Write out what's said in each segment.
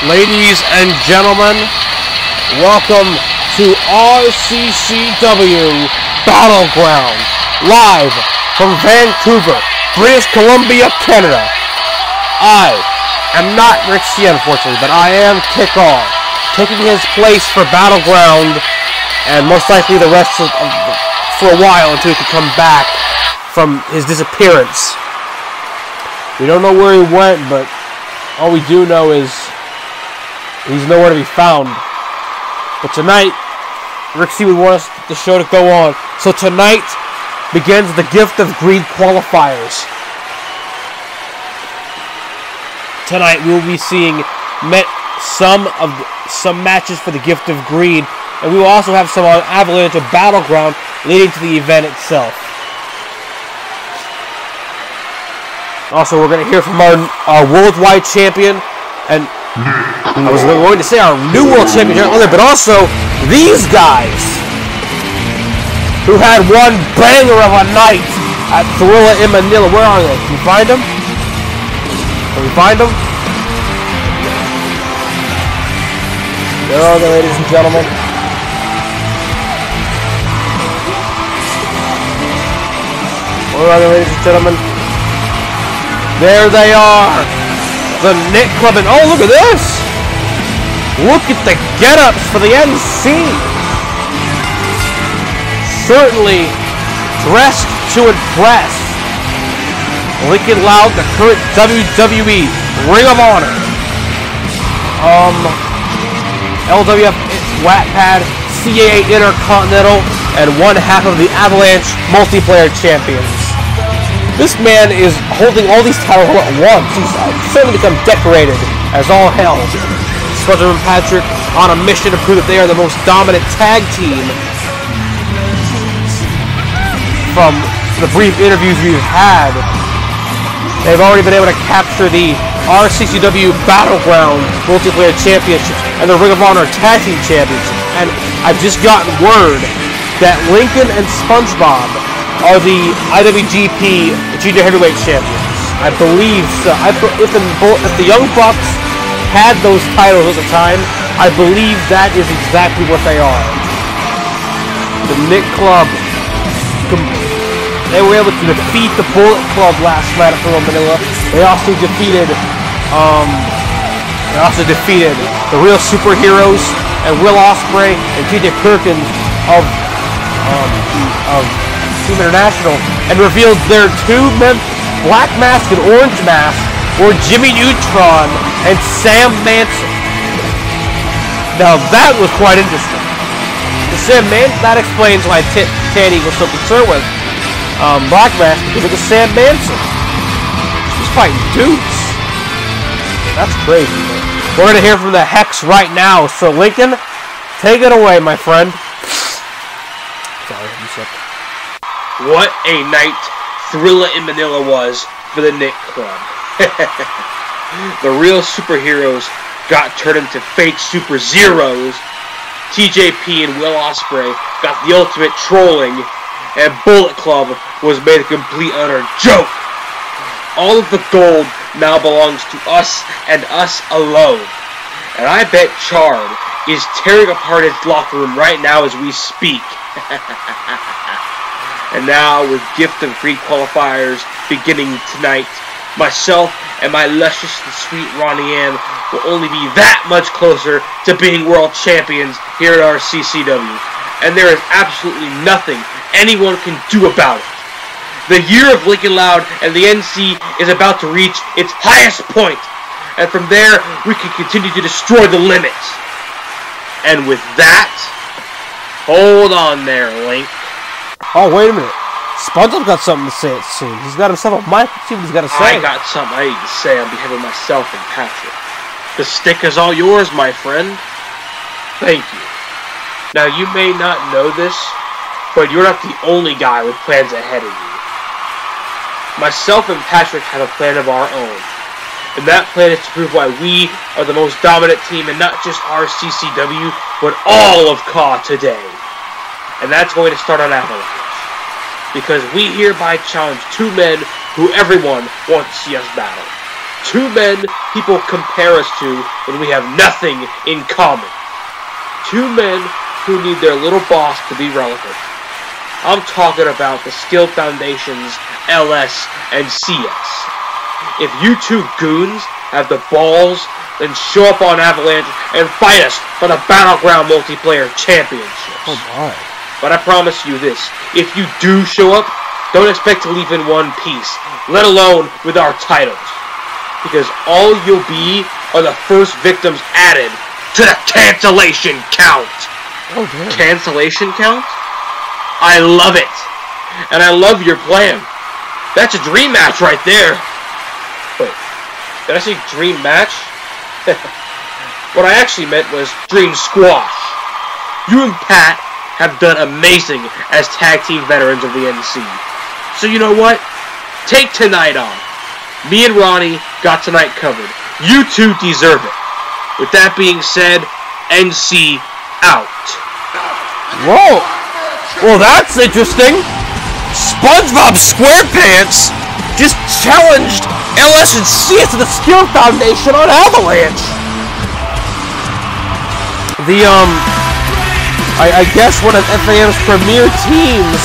Ladies and gentlemen, welcome to RCCW Battleground, live from Vancouver, British Columbia, Canada. I am not Rick C, unfortunately, but I am Kickoff, taking his place for Battleground, and most likely the rest of for a while until he can come back from his disappearance. We don't know where he went, but all we do know is he's nowhere to be found. But tonight, Rick C would want the show to go on. So tonight begins the Gift of Greed Qualifiers. Tonight we will be seeing some matches for the Gift of Greed, and we will also have some on Avalanche of Battleground leading to the event itself. Also, we're going to hear from our worldwide champion, and I was going to say our new world champion, but also these guys who had one banger of a night at Thrilla in Manila. Where are they? Can we find them? Can we find them? There are they, ladies and gentlemen. Where are they, ladies and gentlemen? There they are! The Knit Club, and oh, look at this! Look at the get-ups for the NC! Certainly dressed to impress. Lincoln Loud, the current WWE Ring of Honor. LWF Wattpad, CAA Intercontinental, and one half of the Avalanche Multiplayer Champions. This man is holding all these titles all at once. He's certainly become decorated as all hell. Spencer and Patrick on a mission to prove that they are the most dominant tag team. From the brief interviews we've had, they've already been able to capture the RCCW Battleground Multiplayer Championship and the Ring of Honor Tag Team Championship. And I've just gotten word that Lincoln and SpongeBob are the IWGP Junior Heavyweight Champions. I believe so. If the Young Bucks had those titles at the time, I believe that is exactly what they are. The Knit Club, they were able to defeat the Bullet Club last night at Manila. They also defeated the Real Superheroes and Will Ospreay and TJ Perkins of Team International, and revealed their two men, Black Mask and Orange Mask, were Jimmy Neutron and Sam Manson. Now that was quite interesting. The Sam Manson, that explains why Tanny was so concerned with Black Mask, because it was Sam Manson. He's fighting dudes. That's crazy. We're going to hear from the Hex right now, so Lincoln, take it away, my friend. Sorry, you said. What a night Thrilla in Manila was for the Knit Club. The Real Superheroes got turned into fake Super Zeros. TJP and Will Ospreay got the ultimate trolling, and Bullet Club was made a complete utter joke. All of the gold now belongs to us and us alone. And I bet Chard is tearing apart his locker room right now as we speak. And now, with Gift of Greed Qualifiers beginning tonight, myself and my luscious and sweet Ronnie will only be that much closer to being world champions here at RCCW. And there is absolutely nothing anyone can do about it. The year of Lincoln Loud and the NC is about to reach its highest point. And from there, we can continue to destroy the limits. And with that, hold on there, Link. Oh, wait a minute. SpongeBob's got something to say it soon. He's got himself a mic. Let's see what he's got to say. I got something I need to say on behalf of myself and Patrick. The stick is all yours, my friend. Thank you. Now, you may not know this, but you're not the only guy with plans ahead of you. Myself and Patrick have a plan of our own. And that plan is to prove why we are the most dominant team in not just RCCW, but all of CAW today. And that's going to start on Avalanche. Because we hereby challenge two men who everyone wants to see us battle. Two men people compare us to when we have nothing in common. Two men who need their little boss to be relevant. I'm talking about the Skill Foundations, LS, and CS. If you two goons have the balls, then show up on Avalanche and fight us for the Battleground Multiplayer Championships. Oh my. But I promise you this, if you do show up, don't expect to leave in one piece, let alone with our titles. Because all you'll be are the first victims added to the cancellation count. Oh, damn. Cancellation count? I love it. And I love your plan. That's a dream match right there. Wait, did I say dream match? What I actually meant was dream squash. You and Pat have done amazing as tag team veterans of the NC. So you know what? Take tonight off. Me and Ronnie got tonight covered. You two deserve it. With that being said, NC out. Whoa! Well, that's interesting. SpongeBob SquarePants just challenged LS and CS to the Skill Foundation on Avalanche. I guess one of FAM's premier teams.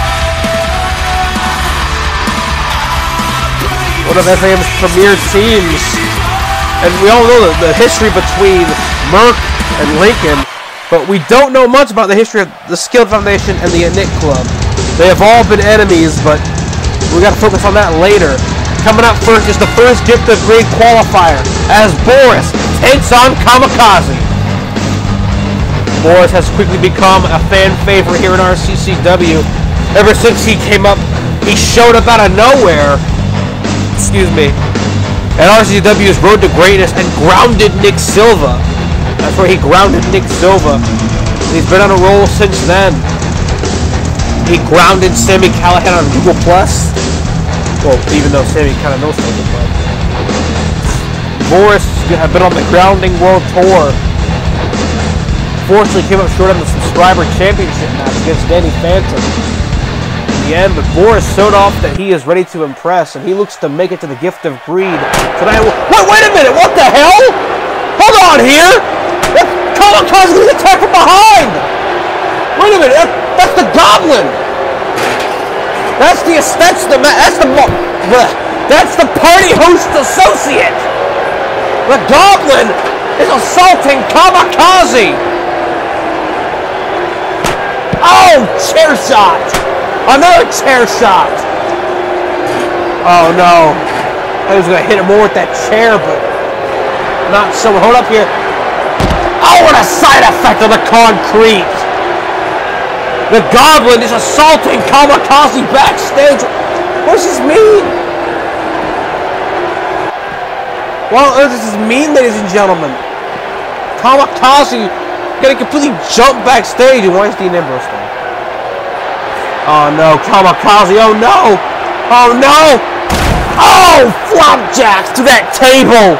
One of FAM's premier teams. And we all know the history between Merc and Lincoln, but we don't know much about the history of the Skill Foundation and the Knit Club. They have all been enemies, but we gotta focus on that later. Coming up first is the first Gift of Greed Qualifier, as Boris takes on Kamikaze. Boris has quickly become a fan favorite here in RCCW. Ever since he came up, he showed up out of nowhere. Excuse me. At RCCW's Road to Greatness and grounded Nick Silva. That's where he grounded Nick Silva. He's been on a roll since then. He grounded Sammy Callahan on Google Plus. Well, even though Sammy kind of knows something, but Boris has been on the Grounding World Tour. Fortunately, came up short on the subscriber championship match against Danny Phantom in the end, but Boris showed off that he is ready to impress, and he looks to make it to the Gift of Greed tonight. Wait a minute! What the hell? Hold on here! Kamikaze was attacked from behind! Wait a minute! That's the Goblin! That's the party host associate! The Goblin is assaulting Kamikaze! Oh, chair shot! Another chair shot! Oh no. I was gonna hit him more with that chair, but not so. Hold up here. Oh, what a side effect of the concrete! The Goblin is assaulting Kamikaze backstage. What does this mean? What on earth does this mean, ladies and gentlemen? Kamikaze gonna completely jump backstage, and why is Dean Ambrose there? Oh no, Kamikaze, oh no! Oh no! Oh, flapjacks to that table!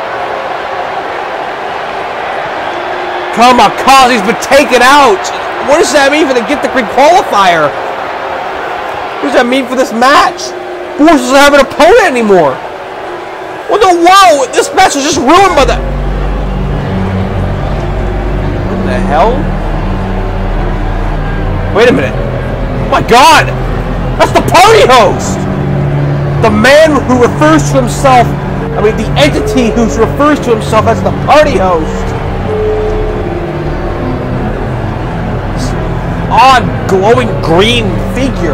Kamikaze's been taken out! What does that mean for the Gift of Greed Qualifier? What does that mean for this match? Boris doesn't have an opponent anymore! What the whoa! This match was just ruined by that! What the hell? Wait a minute. Oh my god! That's the party host! The man who refers to himself, the entity who refers to himself as the party host. This odd glowing green figure.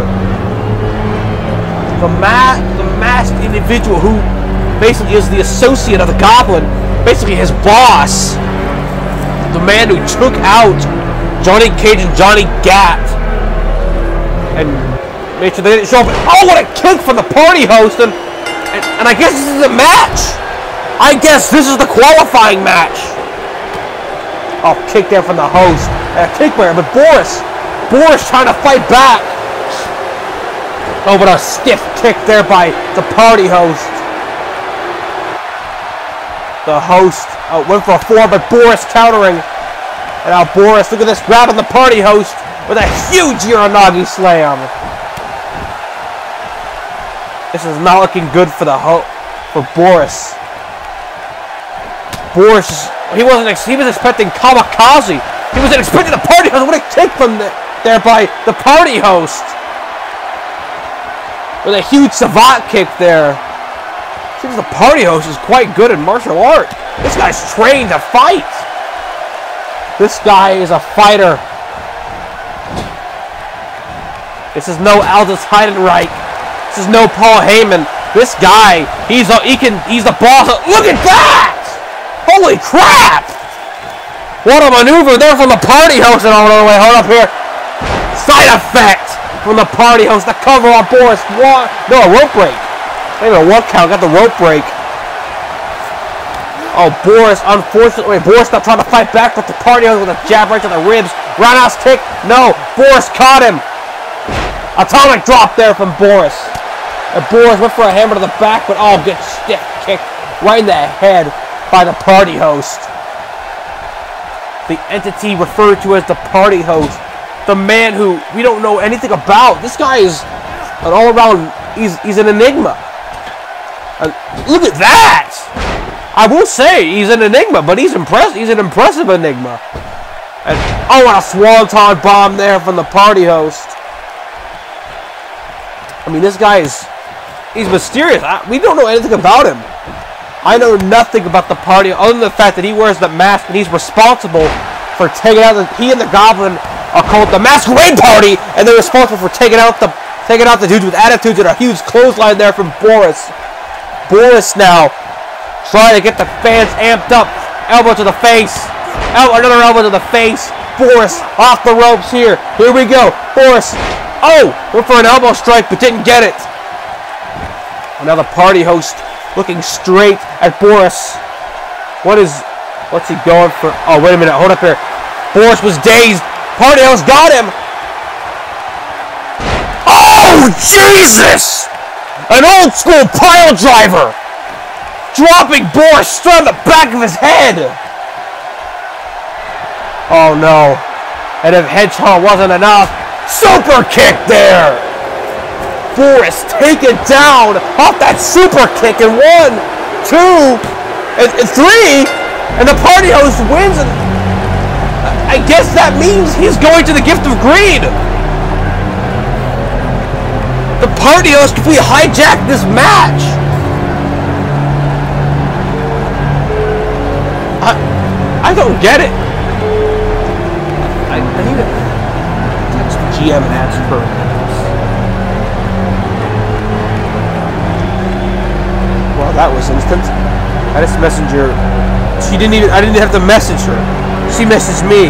The masked individual who basically is the associate of the Goblin, basically his boss. The man who took out Johnny Cage and Johnny Gat and made sure they didn't show up. Oh, what a kick from the party host! And I guess this is a match. I guess this is the qualifying match. Oh, kick there from the host. Kick there, but Boris trying to fight back. Oh, but a stiff kick there by the party host. The host went for a forearm, but Boris countering. And now Boris, look at this, grabbing the party host with a huge Uranagi slam. This is not looking good for the for Boris. Boris, he was expecting kamikaze. He wasn't expecting the party host. What a kick from there by the party host. With a huge savate kick there. Seems the party host is quite good in martial art. This guy's trained to fight. This guy is a fighter. This is no Aldous Heidenreich. This is no Paul Heyman. This guy, he's the boss. Look at that! Holy crap! What a maneuver there from the party host. And oh, wait, hold up here. Side effect from the party host. The cover on Boris. One, no, a rope break. Maybe a 1 count. Got the rope break. Oh, Boris, unfortunately, Boris not trying to fight back, but the party host with a jab right to the ribs. Roundhouse kick. No, Boris caught him. Atomic drop there from Boris. And Boris went for a hammer to the back, but oh, good stiff kick right in the head by the party host. The entity referred to as the party host. The man who we don't know anything about. This guy is an all-around, he's an enigma. Look at that! I will say he's an enigma, but he's an impressive enigma. And oh, and a swanton bomb there from the party host. I mean, this guy he's mysterious. We don't know anything about him. I know nothing about the party other than the fact that he wears the mask and he's responsible for taking out he and the Goblin are called the Masquerade Party, and they're responsible for taking out the dudes with attitudes, and a huge clothesline there from Boris. Boris now trying to get the fans amped up. Elbow to the face. Another elbow to the face. Boris off the ropes here. Here we go. Boris. Oh, went for an elbow strike but didn't get it. And now the party host looking straight at Boris. What's he going for? Oh, wait a minute. Hold up here. Boris was dazed. Party host got him. Oh, Jesus! An old school pile driver. Dropping Boris straight on the back of his head. Oh, no. And if Hedgehog wasn't enough, super kick there. Boris taken down off that super kick in 1, 2, and 3, and the party host wins. And I guess that means he's going to the Gift of Greed. The party host completely hijacked this match. I don't get it. I need to text the GM and ask her. Well, that was instant. I just messaged her. I didn't have to message her. She messaged me.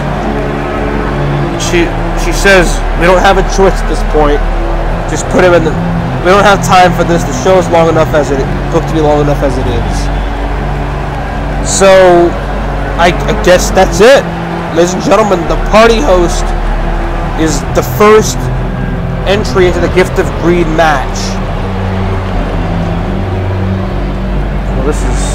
She says, we don't have a choice at this point. Just put him in the... We don't have time for this. The show is long enough as it... booked to be long enough as it is. So, I guess that's it. Ladies and gentlemen, the party host is the first entry into the Gift of Greed match. Well, this is...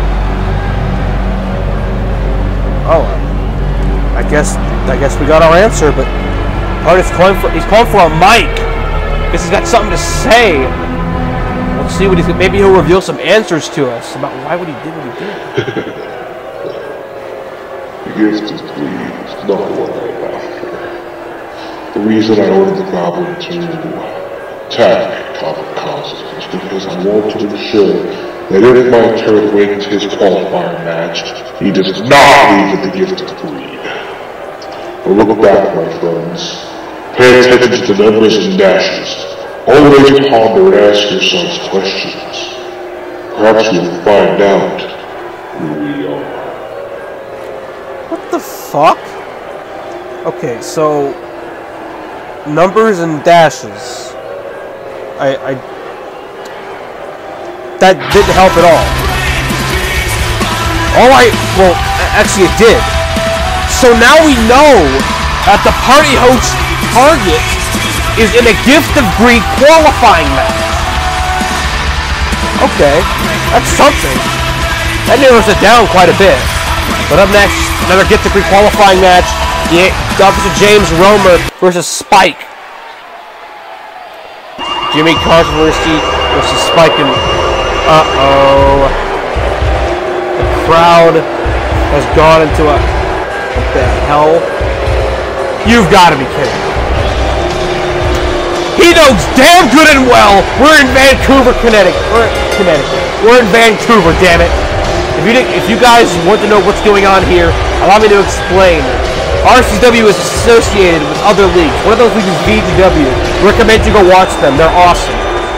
Oh, I guess we got our answer, but Party's he's calling for a mic. Guess he's got something to say. Let's see what maybe he'll reveal some answers to us about why he did what he did. The Gift of Greed is not what I'm after. The reason I ordered the Goblin to attack Kamikaze is because I want to ensure that if my turret wins his qualifier match, he does not leave with the Gift of Greed. But look back, my friends. Pay attention to the numbers and dashes. Always ponder and ask yourselves questions. Perhaps you'll find out who we are. What the fuck? Okay, so numbers and dashes. That didn't help at all. Well, actually it did. So now we know that the party host target is in a Gift of Greed qualifying match. Okay, that's something. That narrows it down quite a bit. But up next, another Gift of Greed qualifying match. The Officer James Romer versus Spike. Jimmy Controversy versus Spike and Uh-oh. The crowd has gone into a... What the hell? You've got to be kidding. He knows damn good and well we're in Vancouver, Connecticut. We're in Vancouver, damn it. If you guys want to know what's going on here, allow me to explain. RCCW is associated with other leagues. One of those leagues is VGW. Recommend you go watch them. They're awesome.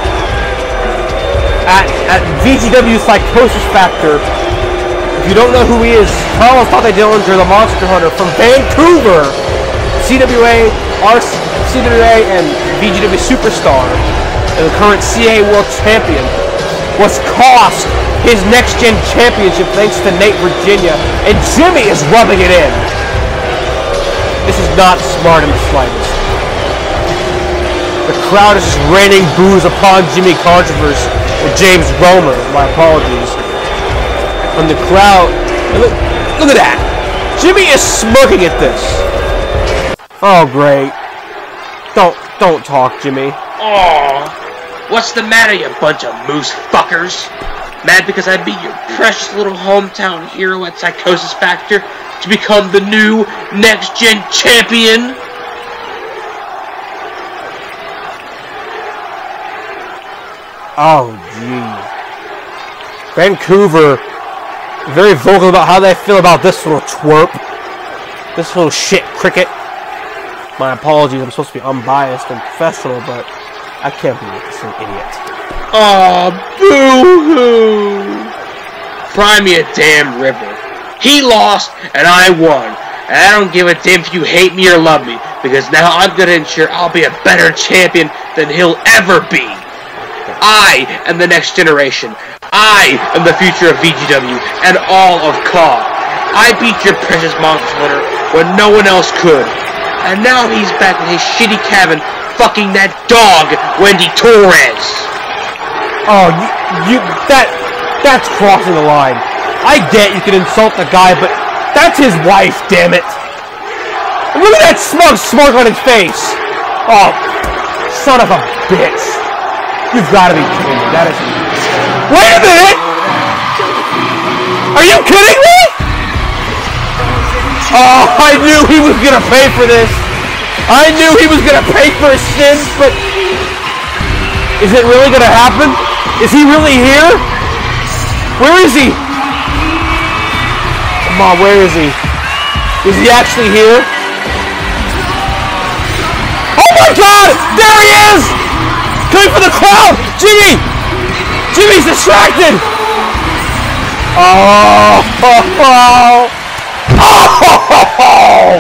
At VGW Psychosis Factor, if you don't know who he is, Carlos Tate Dillinger, the Monster Hunter from Vancouver, CWA, CWA, and VGW Superstar, and the current CA World Champion, was cost his next-gen championship thanks to Nate Virginia, and Jimmy is rubbing it in. This is not smart in the slightest. The crowd is just raining boos upon Jimmy Controversy and James Romer. My apologies. And the crowd, look at that. Jimmy is smirking at this. Oh great. Don't talk, Jimmy. Aww. What's the matter, you bunch of moose fuckers? Mad because I beat your precious little hometown hero at Psychosis Factor to become the new next-gen champion? Oh, gee. Vancouver, very vocal about how they feel about this little twerp. This little shit cricket. My apologies, I'm supposed to be unbiased and professional, but I can't believe this is an idiot. Aw, boo-hoo! Cry me a damn river. He lost, and I won. And I don't give a damn if you hate me or love me, because now I'm gonna ensure I'll be a better champion than he'll ever be. I am the next generation. I am the future of VGW and all of COD. I beat your precious Monster Hunter when no one else could. And now he's back in his shitty cabin fucking that dog, Wendy Torres. Oh, that's crossing the line. I get you can insult the guy, but that's his wife, damn it. And look at that smug smirk on his face. Oh, son of a bitch. You've got to be kidding me. That is... Wait a minute! Are you kidding me? Oh, I knew he was going to pay for this. I knew he was going to pay for his sins, but... Is it really going to happen? Is he really here? Where is he? Come on, where is he? Is he actually here? Oh my God! There he is! Coming for the crowd! Jimmy! Jimmy's distracted! Oh! Oh! Oh!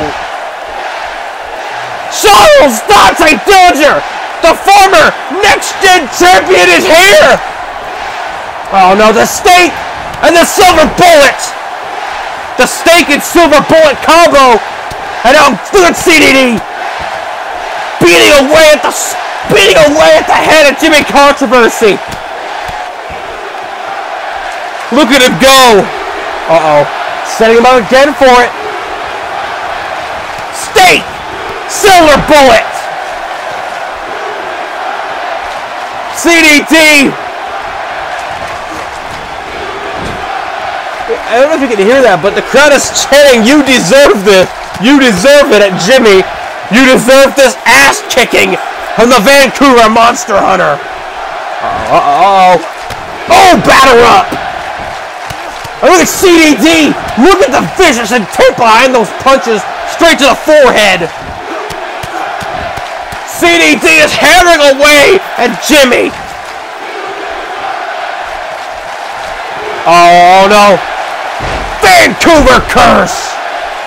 Charles Dante Dillinger, the former next-gen champion, is here! Oh no, the stake and the silver bullet! The stake and silver bullet combo! And now look at CDD! Beating away at the head of Jimmy Controversy! Look at him go! Uh-oh. Setting him up again for it. Stake! Silver bullet! CDT! I don't know if you can hear that, but the crowd is chanting, "You deserve this! You deserve it!" at Jimmy. You deserve this ass kicking from the Vancouver Monster Hunter. Uh-oh. Oh, batter up! And look at CDD! Look at the vicious intent behind those punches straight to the forehead! CDD is hammering away at Jimmy! Oh no! Vancouver curse!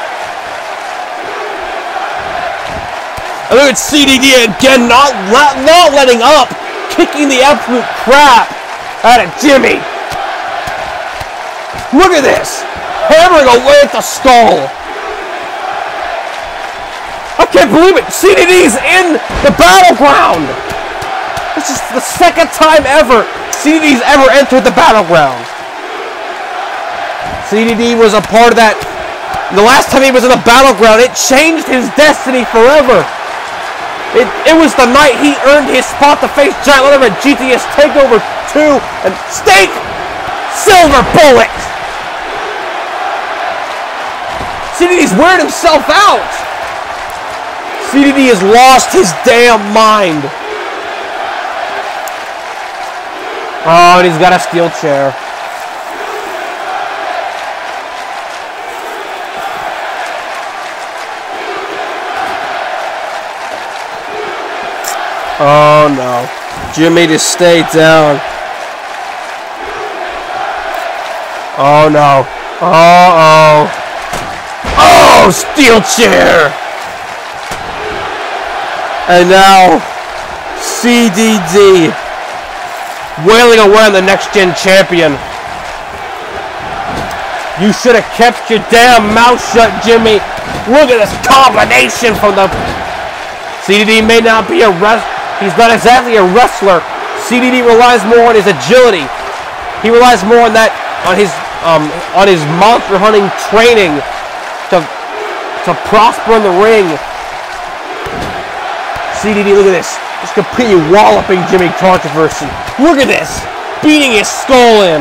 And look at CDD again, not letting up, kicking the absolute crap out of Jimmy! Look at this! Hammering away at the skull! I can't believe it! CDD's in the Battleground! This is the second time ever CDD's ever entered the Battleground. CDD was a part of that. The last time he was in the Battleground, it changed his destiny forever. It was the night he earned his spot to face Giant Leather at GTS TakeOver 2 and Steak Silver Bullet. CDD's wearing himself out. CDD has lost his damn mind. Oh, and he's got a steel chair. Oh no. Jimmy, to stay down. Oh no. Uh-oh. Oh, steel chair! And now, CDD wailing away on the next gen champion. You should have kept your damn mouth shut, Jimmy. Look at this combination from the... CDD may not be a wrestler. He's not exactly a wrestler. CDD relies more on his agility. He relies more on that, on his monster hunting training to prosper in the ring. CDD, look at this. Just completely walloping Jimmy Controversy. Look at this. Beating his skull in.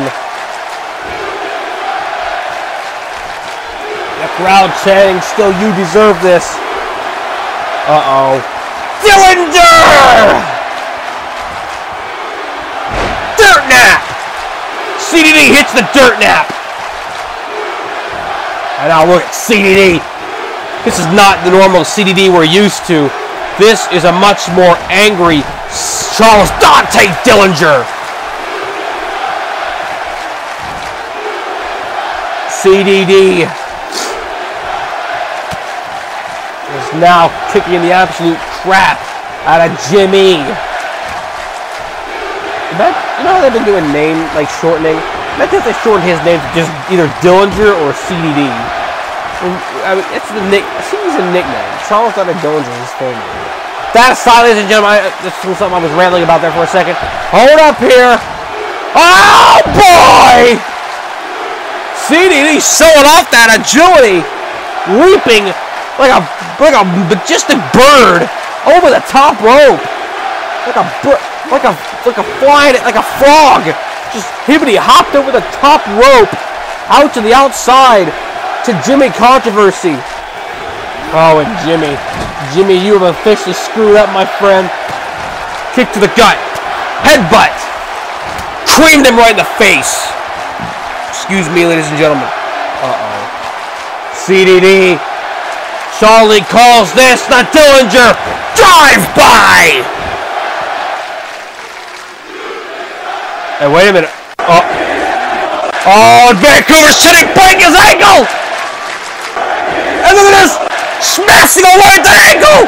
The crowd chanting, still you deserve this. Uh-oh. Dillinger! Dirt nap! CDD hits the dirt nap. And now look at CDD. This is not the normal CDD we're used to. This is a much more angry Charles Dante Dillinger. CDD is now kicking the absolute crap out of Jimmy. You know how they've been doing name, like shortening? That just they shortened his name to just either Dillinger or CDD. I mean, it's the CDD's a nickname. Charles Dante Dillinger is his full name. That aside, ladies and gentlemen, this was something I was rambling about there for a second. Hold up here. Oh boy! CDD showing off that agility, leaping like a majestic bird over the top rope, like a frog. Just hibbity hopped over the top rope, out to the outside to Jimmy Controversy. Oh, and Jimmy, you have officially screwed up, my friend. Kick to the gut, headbutt, creamed him right in the face. Excuse me, ladies and gentlemen. Uh-oh. CDD. Charlie calls this the Dillinger Drive-By! Hey, wait a minute. Oh, Vancouver City breaking his ankle! And look at this! Smashing away at the ankle!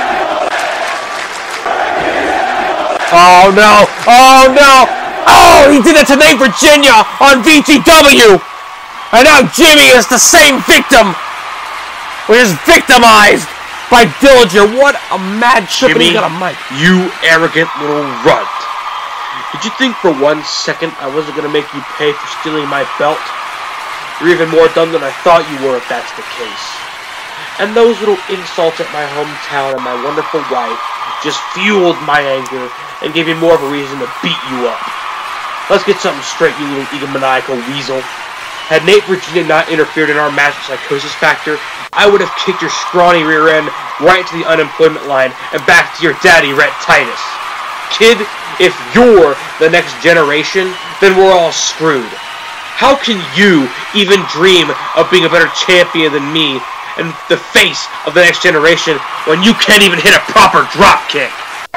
Oh, no! Oh, no! Oh, he did it to Nate Virginia on VGW! And now Jimmy is the same victim! Which is victimized by Dillinger. What a mad trip. Jimmy, he got a mic. You arrogant little runt. Did you think for 1 second I wasn't going to make you pay for stealing my belt? You're even more dumb than I thought you were if that's the case. And those little insults at my hometown and my wonderful wife just fueled my anger and gave me more of a reason to beat you up. Let's get something straight, you little egomaniacal weasel. Had Nate Virginia not interfered in our match with Psychosis Factor, I would have kicked your scrawny rear end right to the unemployment line and back to your daddy, Rhett Titus. Kid, if you're the next generation, then we're all screwed. How can you even dream of being a better champion than me and the face of the next generation when you can't even hit a proper drop kick?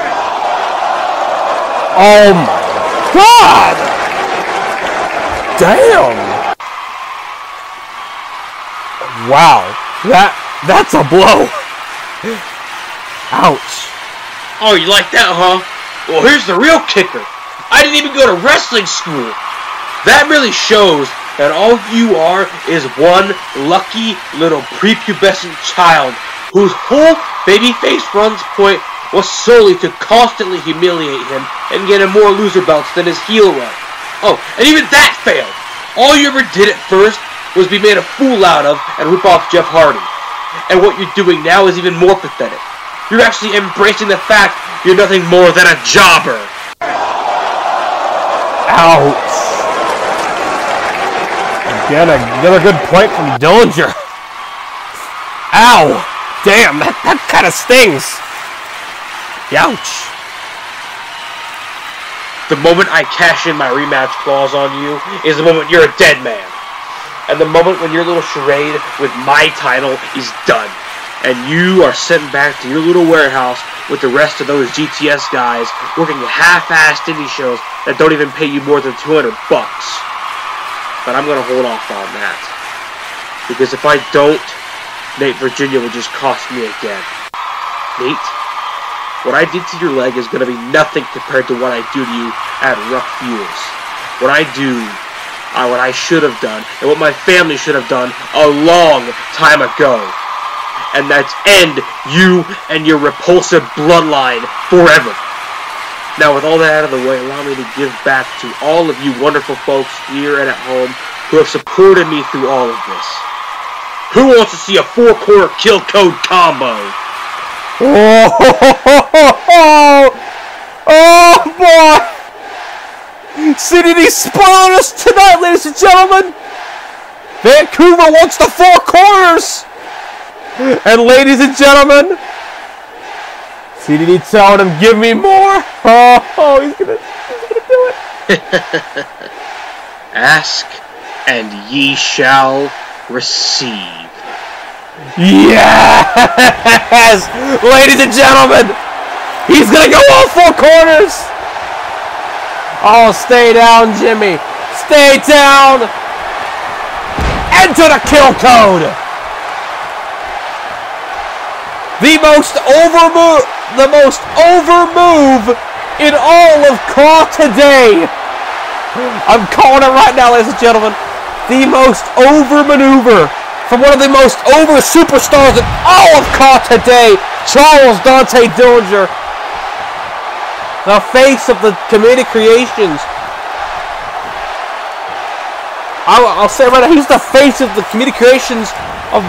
Oh my God! Damn! Wow, that's a blow. Ouch. Oh, you like that, huh? Well, here's the real kicker. I didn't even go to wrestling school. That really shows that all you are is one lucky little prepubescent child whose whole babyface run's point was solely to constantly humiliate him and get him more loser belts than his heel run. Oh, and even that failed. All you ever did at first was be made a fool out of and rip off Jeff Hardy. And what you're doing now is even more pathetic. You're actually embracing the fact you're nothing more than a jobber. Ouch. Again, another good point from Dillinger. Ow. Damn, that kind of stings. Ouch. The moment I cash in my rematch clause on you is the moment you're a dead man. And the moment when your little charade with my title is done. And you are sent back to your little warehouse with the rest of those GTS guys working half-assed indie shows that don't even pay you more than $200. But I'm going to hold off on that. Because if I don't, Nate Virginia would just cost me again. Nate, what I did to your leg is going to be nothing compared to what I do to you at Rough Fuels. What I do, what I should have done, and what my family should have done a long time ago. And that's end you and your repulsive bloodline forever. Now, with all that out of the way, allow me to give back to all of you wonderful folks here and at home who have supported me through all of this. Who wants to see a 4-corner kill code combo? Oh boy! CDD spoiling us tonight, ladies and gentlemen! Vancouver wants the 4 corners! And ladies and gentlemen, CDD telling him, give me more! Oh, he's gonna do it! Ask, and ye shall receive. Yes! Ladies and gentlemen, he's gonna go all 4 corners! Oh, stay down, Jimmy. Stay down! Enter the kill code! The most over move in all of Claw today. I'm calling it right now, ladies and gentlemen. The most over maneuver from one of the most over superstars in all of Claw today, Charles Dante Dillinger, the face of the Comedic Creations. I'll say right now, he's the face of the Comedic Creations of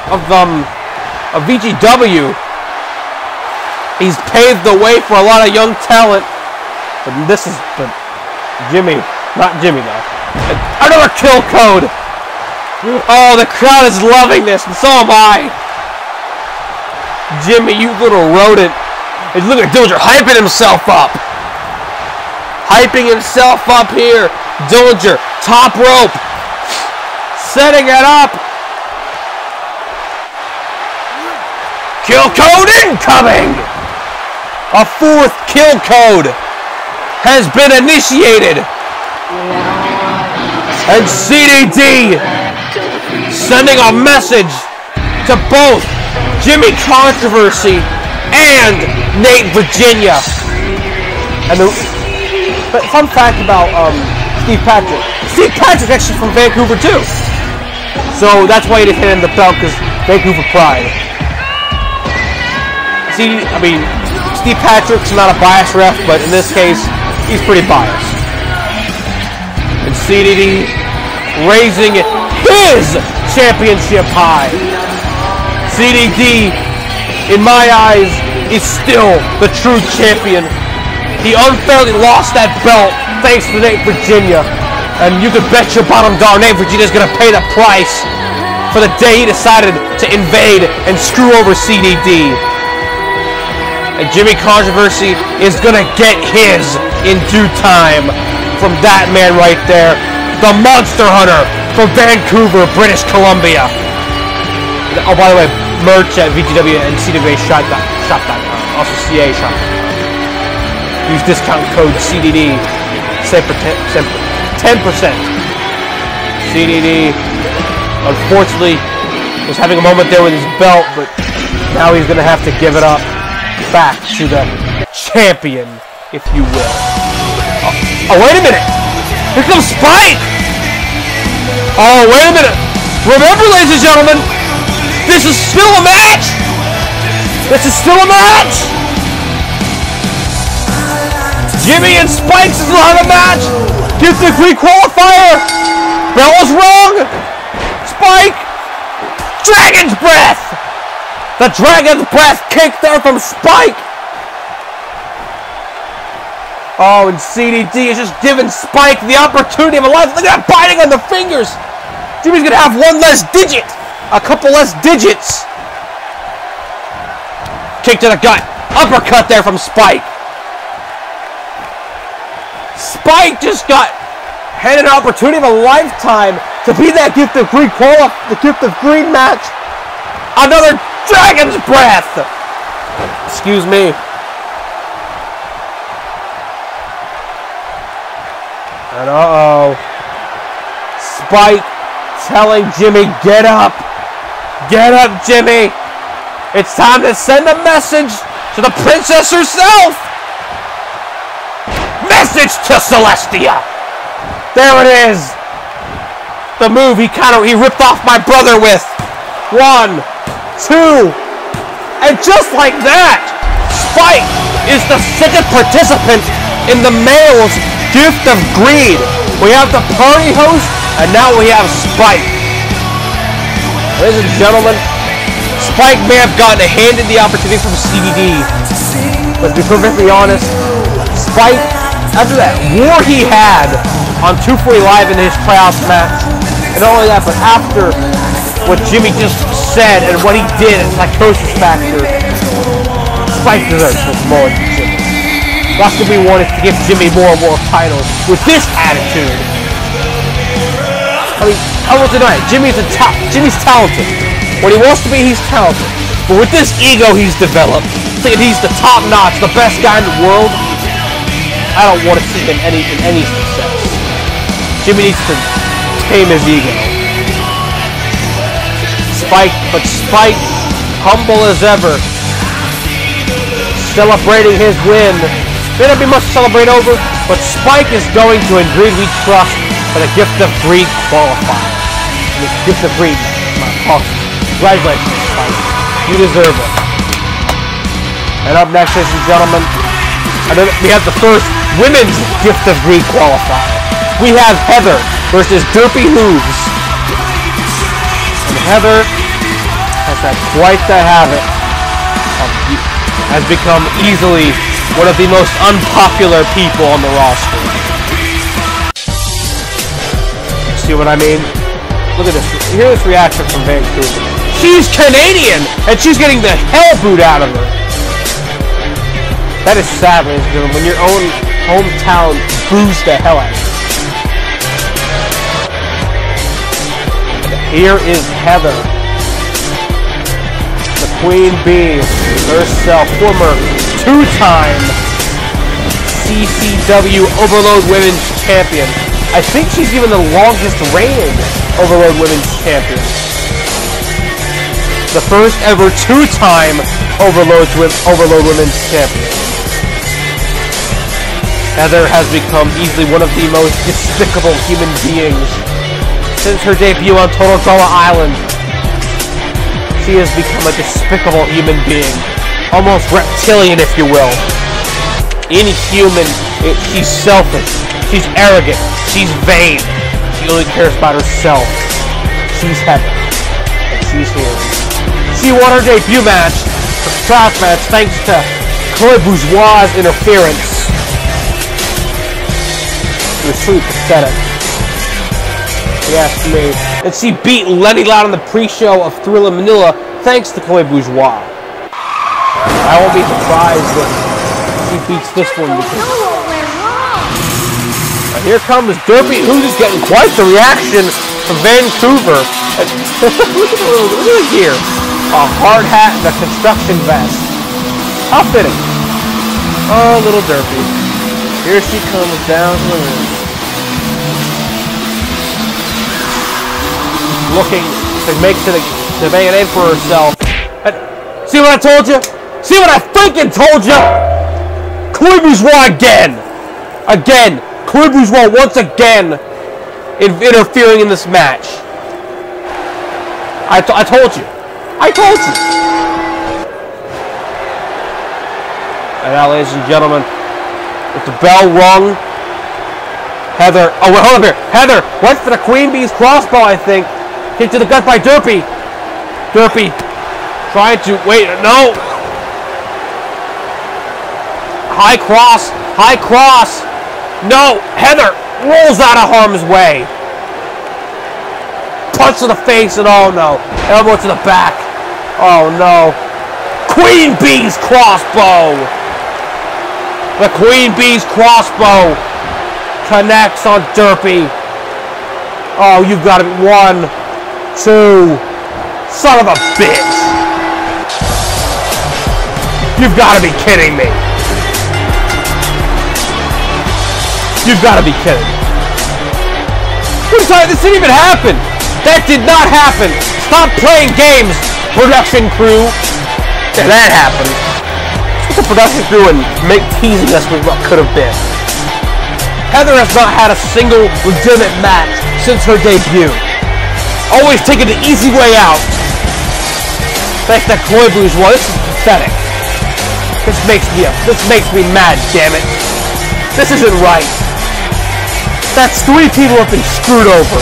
VGW. He's paved the way for a lot of young talent. But Jimmy, not Jimmy though. Another kill code. Oh, the crowd is loving this, and so am I. Jimmy, you little rodent. And look at Dillinger hyping himself up. Hyping himself up here. Dillinger, top rope. Setting it up. Kill code incoming! A 4th kill code has been initiated. And CDD sending a message to both Jimmy Controversy and Nate Virginia. And but fun fact about Steve Patrick. Steve Patrick's actually from Vancouver too. So that's why he didn't hand him the belt, because Vancouver pride. See, I mean, Steve Patrick's not a biased ref, but in this case, he's pretty biased. And CDD raising his championship high. CDD, in my eyes, is still the true champion. He unfairly lost that belt thanks to Nate Virginia. And you could bet your bottom dollar Nate Virginia's going to pay the price for the day he decided to invade and screw over CDD. And Jimmy Controversy is going to get his in due time from that man right there. The Monster Hunter from Vancouver, British Columbia. Oh, by the way, merch at VGW and CWA shop.com. Also CA shop. Use discount code CDD. Save for 10%. CDD, unfortunately, was having a moment there with his belt, but now he's going to have to give it up. Back to the champion, if you will. Oh, wait a minute! Here comes Spike! Oh, wait a minute! Remember, ladies and gentlemen, this is still a match! This is still a match! Jimmy and Spike still have a match! Gift of Greed Qualifier! Bell was wrong! Spike! Dragon's Breath! The Dragon's Breath kick there from Spike. Oh, and CDD is just giving Spike the opportunity of a life. Look at that, biting on the fingers. Jimmy's going to have one less digit. A couple less digits. Kick to the gut. Uppercut there from Spike. Spike just got handed an opportunity of a lifetime to be that Gift of Greed the Gift of Greed match. Another Dragon's Breath. Excuse me. And uh-oh. Spike telling Jimmy, get up. Get up, Jimmy. It's time to send a message to the princess herself. Message to Celestia. There it is. The move he ripped off my brother with. 1, 2. And just like that, Spike is the second participant in the male's Gift of Greed. We have the party host, and now we have Spike. Ladies and gentlemen, Spike may have gotten handed the opportunity from CDD, but to be perfectly honest, Spike, after that war he had on 240 Live in his tryouts match, and not only that, but after what Jimmy just said and what he did at Psychosis Factor, Spike deserves more than Jimmy. That's what we wanted to give Jimmy more and more titles with this attitude. I mean, I will deny it. Jimmy's talented. When he wants to be, he's talented. But with this ego he's developed, thinking he's the top notch, the best guy in the world, I don't want to see him in any success. Jimmy needs to tame his ego. Spike, humble as ever, celebrating his win. May not be much to celebrate over, but Spike is going to In Greed We Trust for the Gift of Greed Qualifiers. The Gift of Greed. Congratulations, Spike. You deserve it. And up next, ladies and gentlemen, we have the first women's Gift of Greed Qualifier. We have Heather versus Derpy Hooves. And Heather has had quite the habit has become easily one of the most unpopular people on the roster. See what I mean? Look at this. Hear this reaction from Vancouver. She's Canadian, and she's getting the hell boot out of her. That is sad, ladies and gentlemen, when your own hometown boos the hell out of you. Here is Heather, the Queen Bee herself, former two-time RCCW Overload Women's Champion. I think she's even the longest reigning Overload Women's Champion. The first ever two-time Overload Women's Champion. Heather has become easily one of the most despicable human beings. Since her debut on Total Drama Island, she has become a despicable human being. Almost reptilian, if you will. Inhuman. She's selfish. She's arrogant. She's vain. She only cares about herself. She's Heather. And she's here. She won her debut match, the tryout match, thanks to Chloe Bourgeois' interference. It was truly pathetic. Yes, me. And she beat Leni Loud in the pre-show of Thrilla Manila thanks to Chloe Bourgeois. I won't be surprised if she beats this one because... Here comes Derpy, who's just getting quite the reaction from Vancouver. And look at the gear. A hard hat and a construction vest. How fitting. Oh, little Derpy. Here she comes down to the ring. Looking to make a name for herself. And see what I told you? See what I freaking told you? Chloe Bourgeois again. Again. Chloe Bourgeois once again interfering in this match. I told you. I told you. And now, ladies and gentlemen, with the bell rung, Heather. Oh, wait, hold up here. Heather went for the Queen Bee's crossbow, I think. Kick to the gut by Derpy. Derpy Trying to, wait, no. High cross, high cross. No, Heather rolls out of harm's way. Punch to the face and oh no. Elbow to the back. Oh no. Queen Bee's crossbow. The Queen Bee's crossbow connects on Derpy. Oh, you've got to be 1, 2. Son of a bitch. You've got to be kidding me. You've got to be kidding me. What are you talking? This didn't even happen. That did not happen. Stop playing games, production crew. Yeah, that happened. What's the production crew and make teasing us with what could have been? Heather has not had a single legitimate match since her debut. Always taking the easy way out. Thanks to Chloe Bourgeois. This is pathetic. This makes me mad, damn it. This isn't right. That's 3 people have been screwed over.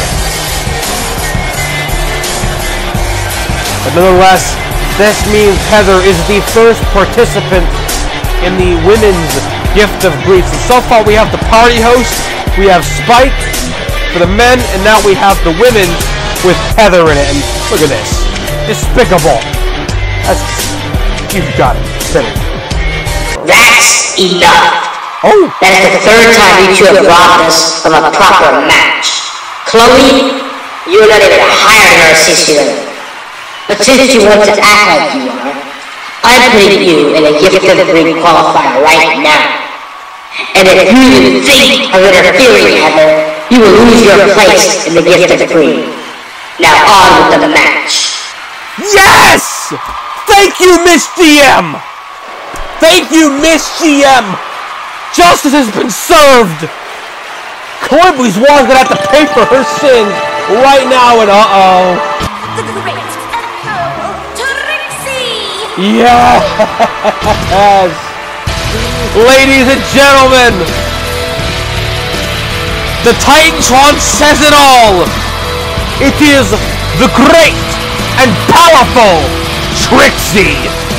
But nonetheless, this means Heather is the first participant in the women's Gift of Greed. So far we have the party host, we have Spike for the men, and now we have the women with Heather in it. And look at this. Despicable. You've got it. Finish. That's enough. Oh. That is the 3rd time you two have robbed us from a proper match. Chloe, you're not even higher than RCCW. But since you want to act like you are, I'm putting you in a Gift of Greed Qualifier right now. And if you even think of interfering, Heather, you will lose your place in the Gift of Greed. Now on with the match. Yes! Thank you, Miss GM! Thank you, Miss GM! Justice has been served! Chloe Bourgeois is gonna have to pay for her sins right now, and uh-oh. The great and powerful Trixie! Yes! Ladies and gentlemen, the Titantron says it all! It is the great and powerful Trixie!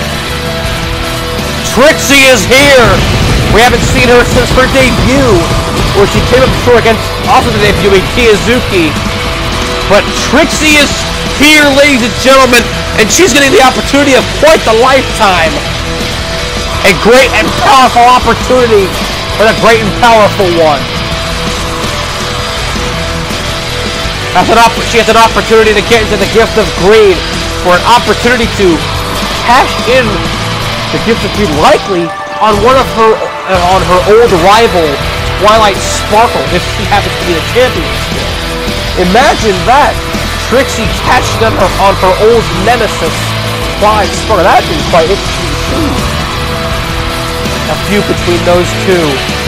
Trixie is here! We haven't seen her since her debut, where she came up short against also the debuting Kiyozuki. But Trixie is here, ladies and gentlemen, and she's getting the opportunity of quite the lifetime. A great and powerful opportunity for the great and powerful one. She has an opportunity to get into the Gift of Greed, for an opportunity to cash in the Gift of Greed, likely on her old rival, Twilight Sparkle, if she happens to be the champion still. Imagine that! Trixie cashing in on her old nemesis, Twilight Sparkle. That'd be quite interesting to see. A feud between those two.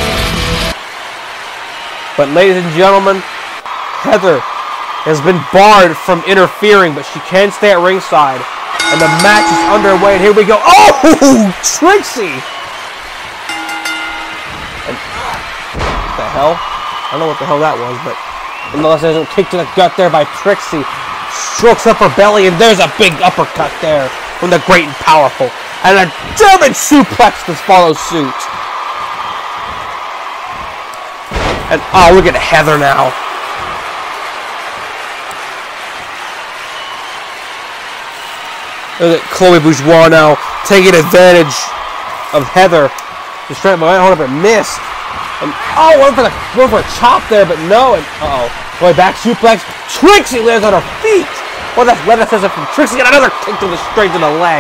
But ladies and gentlemen, Heather has been barred from interfering, but she can stay at ringside. And the match is underway, and here we go. Oh! Trixie! And what the hell? I don't know what the hell that was, but unless there's a kick to the gut there by Trixie. Strokes up her belly, and there's a big uppercut there from the great and powerful. And a German suplex to follow suit. And oh, look at Heather now. Look at Chloe Bourgeois now taking advantage of Heather. Just trying to hold up and missed. And oh, went for a chop there, but no. And going back suplex. Trixie lands on her feet. Well, that's says it from Trixie. And another kick to the straight to the leg.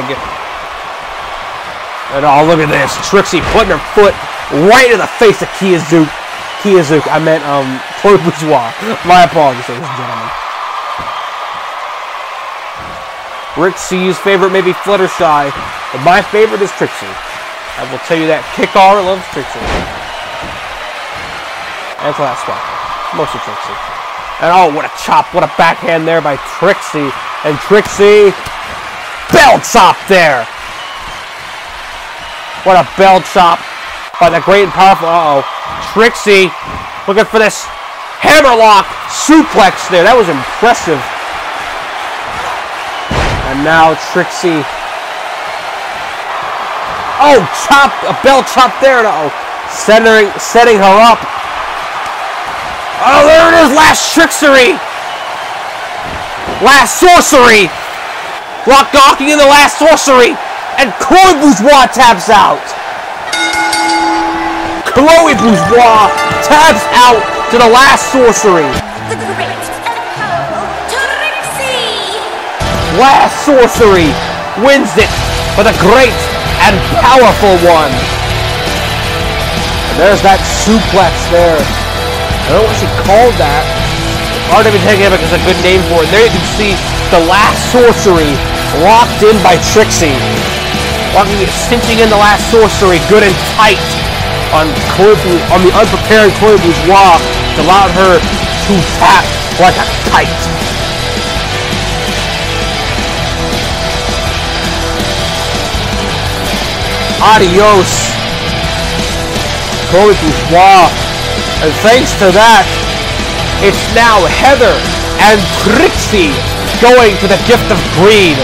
And oh, look at this. Trixie putting her foot right in the face of Kiyozuki. I meant Chloe Bourgeois. My apologies, ladies and gentlemen. Rick C's favorite may be Fluttershy, but my favorite is Trixie. I will tell you that. Kickar loves Trixie. And Flat Swap. Mostly Trixie. And oh, what a chop. What a backhand there by Trixie. And Trixie. Bell chop there. What a bell chop by the great and powerful. Trixie looking for this hammerlock suplex there. That was impressive. And now Trixie Oh, a bell chop there. Uh-oh. Setting her up. Oh, there it is. Last trickery. Last sorcery. Rock docking in the last sorcery. And Chloe Bourgeois taps out. Chloe Bourgeois taps out to the last sorcery. The great and powerful Trixie! Last sorcery wins it for the great and powerful one. And there's that suplex there. I don't know what she called that. Hard to even take it because it's a good name for it. There you can see the last sorcery locked in by Trixie. Cinching in the last sorcery good and tight on the unprepared Chloe Bourgeois, which allowed her to tap like a kite. Adios, Chloe Bourgeois. And thanks to that, it's now Heather and Trixie going to the Gift of Greed.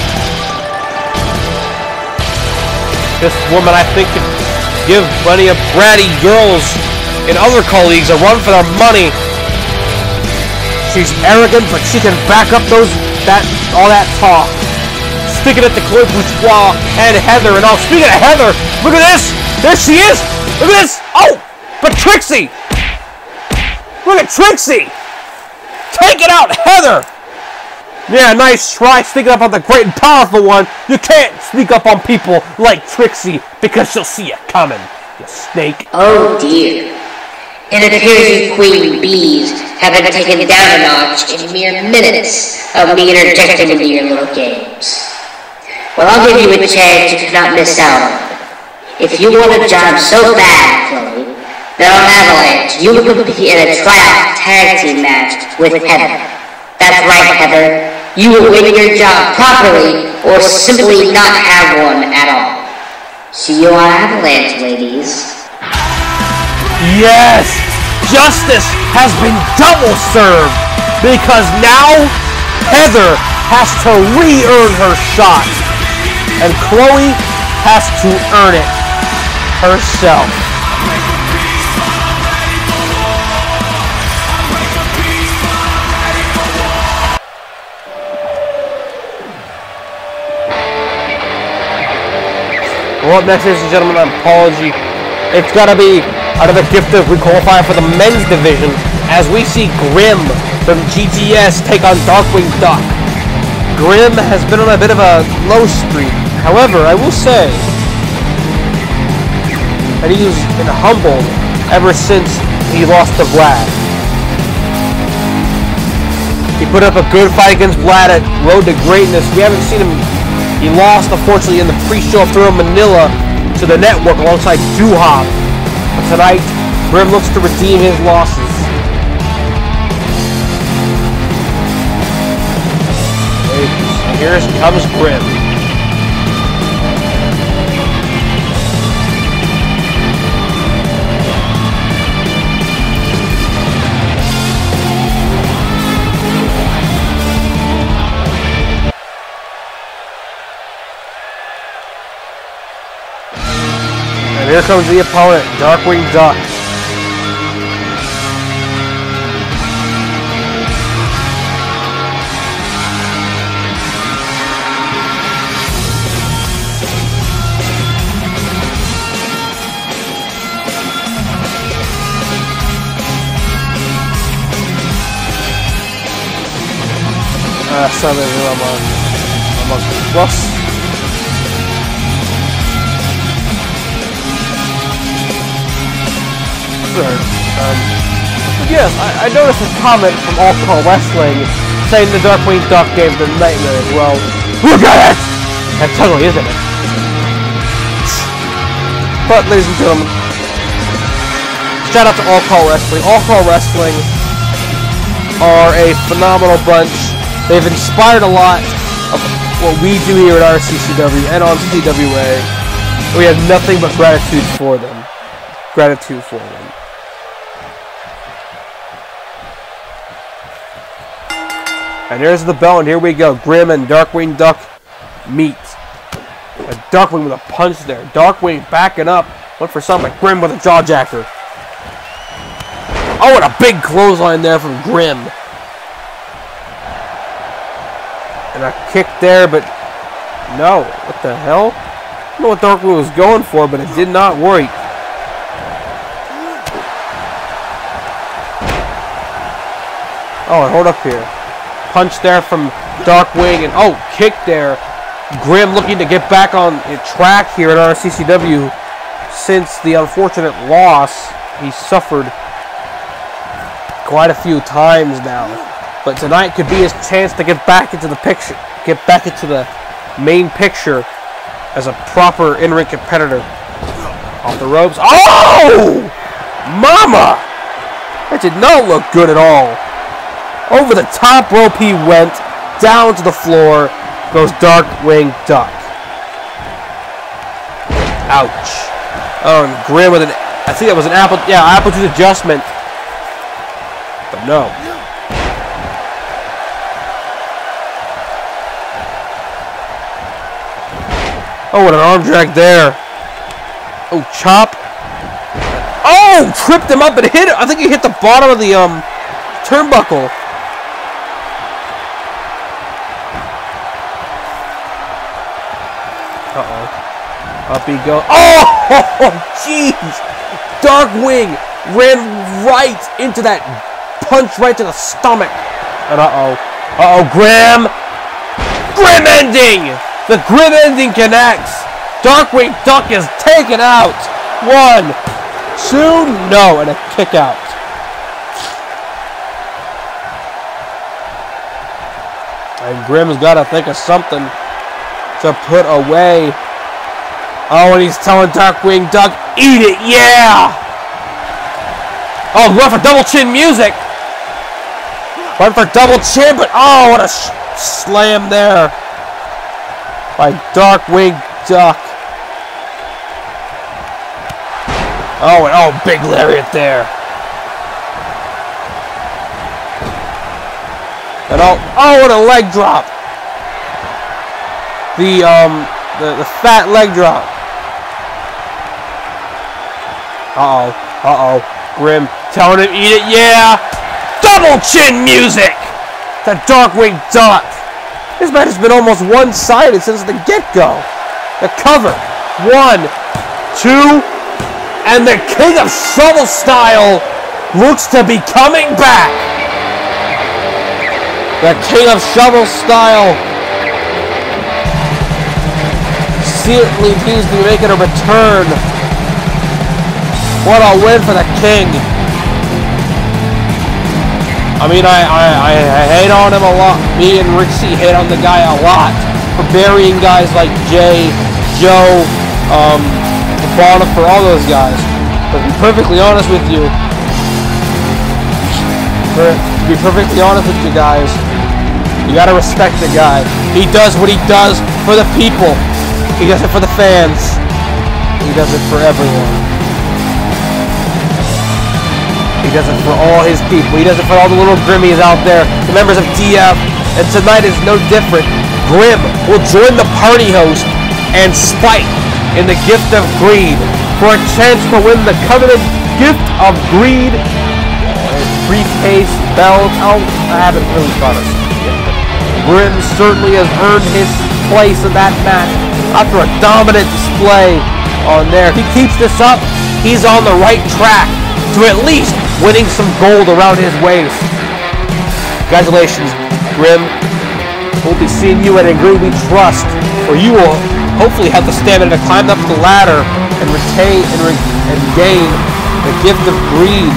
This woman, I think, could give plenty of bratty girls and other colleagues a run for their money. She's arrogant, but she can back up all that talk. Sticking it to Chloe Bourgeois and Heather. And oh, speaking of Heather, look at this! There she is! Look at this! Oh! But Trixie! Look at Trixie! Take it out, Heather! Yeah, nice try sneaking up on the great and powerful one. You can't sneak up on people like Trixie because she'll see you coming, you snake. Oh dear. It appears you queen bees have been taken down a notch in mere minutes of me interjecting into your little games. Well, I'll give you a chance you cannot miss out on. If you want a job so bad, Chloe, then on Avalanche, you will compete in a tryout tag team match with Heather. That's right, Heather. You will win your job properly, or simply not have one at all. See you on Avalanche, ladies. Yes! Justice has been double served! Because now, Heather has to re-earn her shot. And Chloe has to earn it herself. Well, up next, ladies and gentlemen, an apology. It's got to be out of the Gift of Greed Qualifier for the men's division as we see Grim from GTS take on Darkwing Duck. Grim has been on a bit of a low streak. However, I will say that he's been humbled ever since he lost to Vlad. He put up a good fight against Vlad at Road to Greatness. We haven't seen him. He lost, unfortunately, in the pre-show of Thrilla Manila to the network alongside Duhop. But tonight, Grim looks to redeem his losses. And here comes Grim. Here comes the opponent, Darkwing Duck. Something I'm on plus. Yes, I noticed a comment from All Call Wrestling saying the Darkwing Duck gave them nightmares. Well, look at it! That's ugly, isn't it? But, ladies and gentlemen, shout out to All Call Wrestling. All Call Wrestling are a phenomenal bunch. They've inspired a lot of what we do here at RCCW and on CWA. We have nothing but gratitude for them. Gratitude for them. And there's the bell, and here we go. Grim and Darkwing Duck meet. A Darkwing with a punch there. Darkwing backing up. Went for something. Grim with a jawjacker. Oh, and a big clothesline there from Grim. And a kick there, but no. What the hell? I don't know what Darkwing was going for, but it did not work. Oh, and hold up here. Punch there from Darkwing, and oh, kick there. Grim looking to get back on track here at RCCW since the unfortunate loss he suffered quite a few times now. But tonight could be his chance to get back into the picture, get back into the main picture as a proper in-ring competitor. Off the ropes. Oh! Mama! That did not look good at all. Over the top rope he went, down to the floor, goes Darkwing Duck. Ouch. Oh, and Grim with an, I think that was an amplitude adjustment. But no. Oh, what an arm drag there. Oh, chop. Oh, tripped him up and hit it. I think he hit the bottom of the turnbuckle. Uh-oh. Up he goes. Oh, jeez. Darkwing ran right into that punch right to the stomach. And uh-oh. Uh-oh, Grim. Grim ending. The Grim ending connects. Darkwing Duck is taken out. 1, 2, no, and a kick out. And Grim's got to think of something to put away. Oh, and he's telling Darkwing Duck, eat it, yeah! Oh, going for double chin music. Went for double chin, but oh, what a slam there by Darkwing Duck. Oh, and oh, big lariat there. And oh, and a leg drop. The fat leg drop. Uh-oh. Grim telling him, eat it, yeah! Double chin music! That Darkwing Duck. This match has been almost one-sided since the get-go. The cover. 1, 2, and the King of Shovel Style looks to be coming back. The King of Shovel Style certainly seems to be making a return. What a win for the King. I mean, I hate on him a lot. Me and Rixie hate on the guy a lot for burying guys like Jay, Joe, Cabana, for all those guys. But to be perfectly honest with you, guys, you gotta respect the guy. He does what he does for the people. He does it for the fans. He does it for everyone. He does it for all his people. He does it for all the little Grimmies out there, the members of DF. And tonight is no different. Grim will join the party host and Spike in the Gift of Greed for a chance to win the coveted Gift of Greed briefcase, belt. I haven't really thought of it yet. Grim certainly has earned his place in that match after a dominant display on there. If he keeps this up, he's on the right track to at least winning some gold around his waist. Congratulations, Grim. We'll be seeing you at A Greed We Trust, where you will hopefully have the stamina to climb up the ladder and retain and gain the Gift of Greed.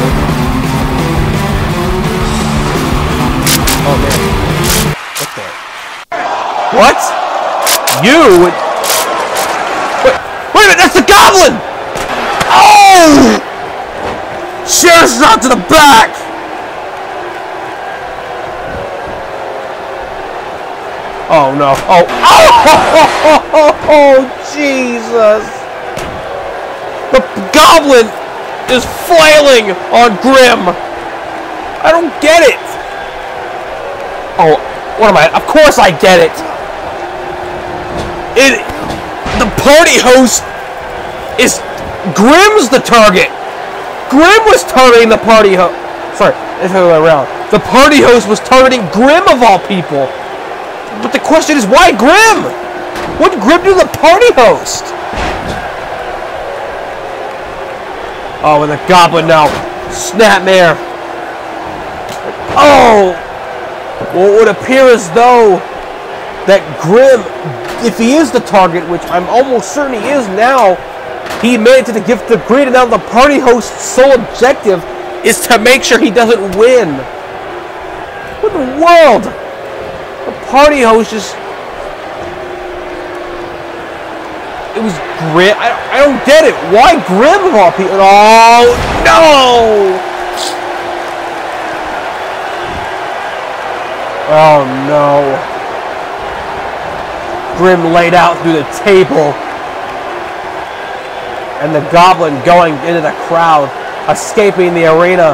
Oh man. What the? What? You? Wait a minute, that's the Goblin! Oh! Chair shot to the back! Oh no. Oh, Jesus! The Goblin is flailing on Grim! I don't get it! Oh, what am I? Of course I get it! the party host is Grimm's the target. Grimm was targeting the party host. Sorry, it's the other way around. The party host was targeting Grimm of all people. But the question is, why Grimm? What did Grimm do to the party host? Oh, and the goblin now. Snapmare. Oh! Well, it would appear as though that Grimm, if he is the target, which I'm almost certain he is now, he made it to the Gift of Greed, and now the party host's sole objective is to make sure he doesn't win. What in the world? The party host just... It was Grimm. I don't get it. Why Grimm of all people? Oh, no! Oh, no. Grimm laid out through the table. And the goblin going into the crowd, escaping the arena.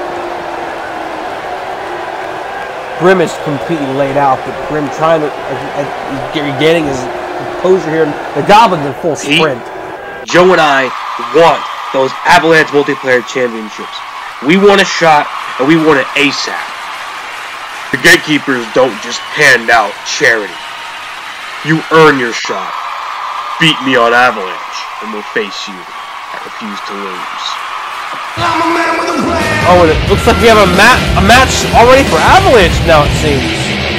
Grimm is completely laid out, but Grimm trying to regaining his composure here. The goblin's in full sprint. Joe and I want those Avalanche multiplayer championships. We want a shot, and we want it ASAP. The gatekeepers don't just hand out charity. You earn your shot. Beat me on Avalanche, and we'll face you. I refuse to lose. Oh, and it looks like we have a match already for Avalanche now, it seems.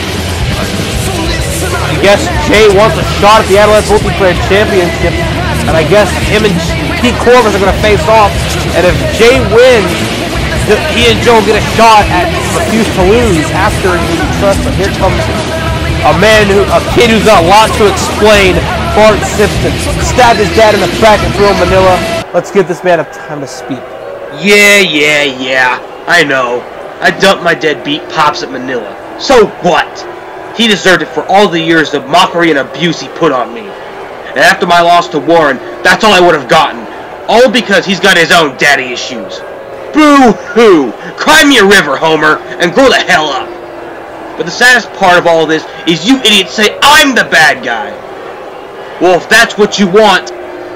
I guess Jay wants a shot at the Avalanche Multiplayer Championship, and I guess him and Pete Corvus are going to face off, and if Jay wins, he and Joe get a shot at Refuse to Lose after he trusts. But here comes a kid who's got a lot to explain, Bart Simpson. Stabbed his dad in the back and threw him Manila. Let's give this man a time to speak. Yeah, I know. I dumped my deadbeat pops at Manila. So what? He deserved it for all the years of mockery and abuse he put on me. And after my loss to Warren, that's all I would have gotten. All because he's got his own daddy issues. Boo-hoo! Cry me a river, Homer, and grow the hell up. But the saddest part of all this is you idiots say I'm the bad guy. Well, if that's what you want...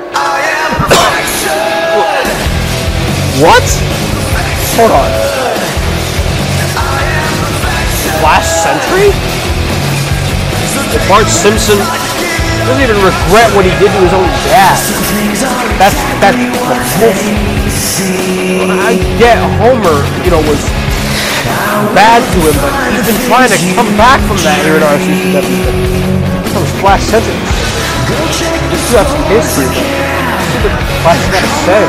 What? Hold on. Last century? Bart Simpson doesn't even regret what he did to his own dad. That's I get Homer, was bad to him, but he's been trying to come back from that here in RCCW. That was last century. This is some history, but Flash gotta say.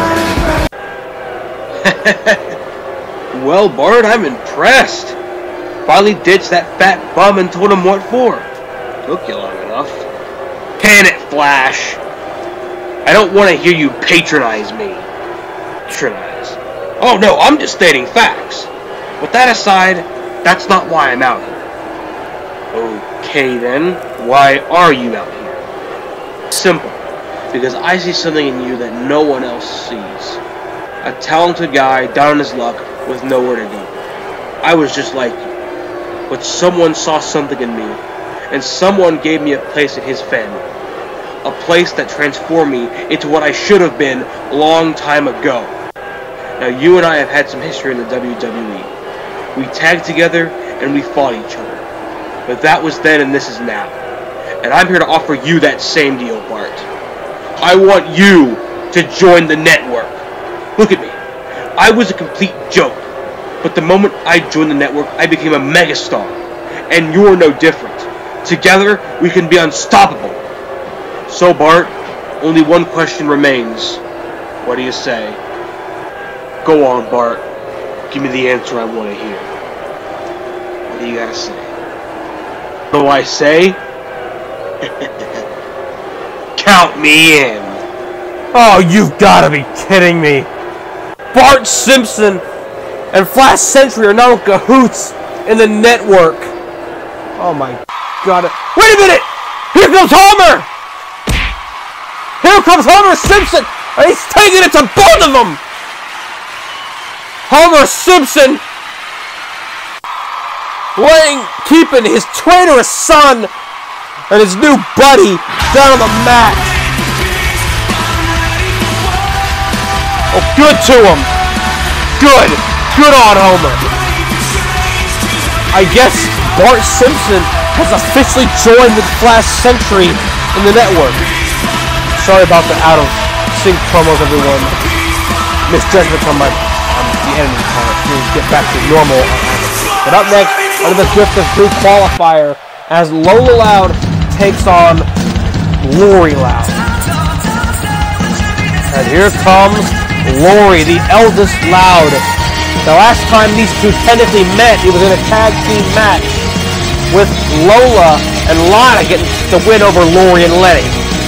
Well, Bart, I'm impressed. Finally ditched that fat bum and told him what for. Took you long enough. Can it, Flash? I don't want to hear you patronize me. Patronize? Oh no, I'm just stating facts. With that aside, that's not why I'm out here. Okay then, why are you out here? Simple. Because I see something in you that no one else sees. A talented guy down on his luck with nowhere to go. I was just like you. But someone saw something in me, and someone gave me a place in his family. A place that transformed me into what I should have been a long time ago. Now you and I have had some history in the WWE. We tagged together and we fought each other. But that was then and this is now. And I'm here to offer you that same deal, Bart. I want you to join the network. Look at me. I was a complete joke. But the moment I joined the network, I became a megastar. And you're no different. Together, we can be unstoppable. So, Bart, only one question remains. What do you say? Go on, Bart. Give me the answer I want to hear. What do you gotta say? What do I say? Count me in. Oh, you've gotta be kidding me. Bart Simpson and Flash Sentry are now in cahoots in the network. Oh my god. Wait a minute! Here comes Homer! Here comes Homer Simpson! And he's taking it to both of them! Homer Simpson keeping his traitorous son and his new buddy down on the mat. Oh, good to him. Good. Good on Homer. I guess Bart Simpson has officially joined the last century in the network. Sorry about the out of sync promos, everyone. Misjudgment on the editing part. We'll get back to normal. But up next, under the Gift of Greed Qualifier, as Lola Loud takes on Lori Loud. And here comes Lori, the eldest Loud. The last time these two technically met, it was in a tag team match with Lola and Lana getting the win over Lori and Leni.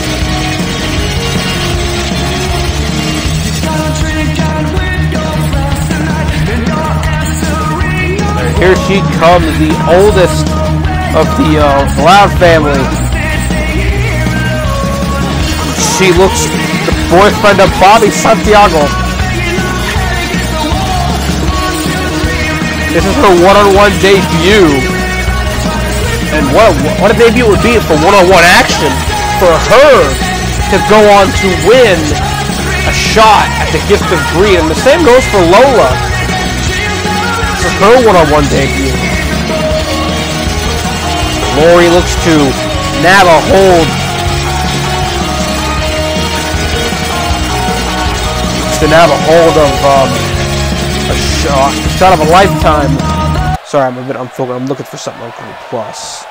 And here she comes, the oldest of the Loud family. She looks the boyfriend of Bobby Santiago. This is her one-on-one debut. And what a debut it would be for one-on-one action for her to go on to win a shot at the Gift of Greed. And the same goes for Lola. This is her one-on-one debut. Lori looks to nab a hold. To nab a hold of a shot of a lifetime. Sorry, I'm looking for something on Google Plus.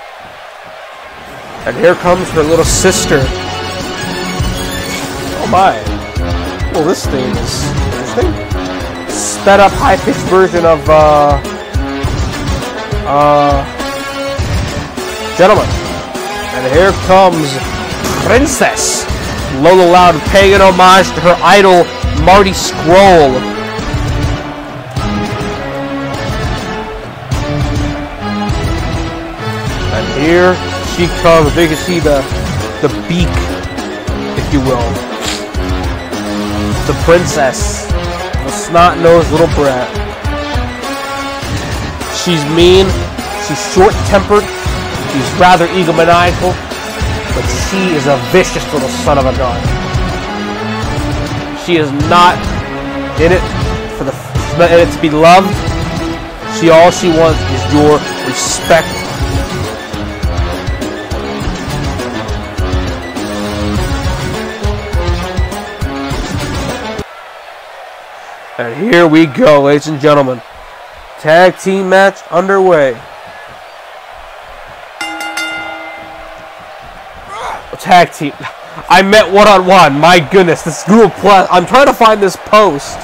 And here comes her little sister. Oh my! Well, this thing is interesting. Sped up, high-pitched version of Gentleman. And here comes Princess Lola Loud, paying an homage to her idol Marty Scurll. And here she comes. You can see the beak, if you will. The princess, the snot-nosed little brat. She's mean. She's short-tempered. She's rather egomaniacal. But she is a vicious little son of a gun. She is not in it to be loved. All she wants is your respect. And here we go, ladies and gentlemen. Tag team match underway. Tag team. I met one-on-one. My goodness, this Google Plus. I'm trying to find this post.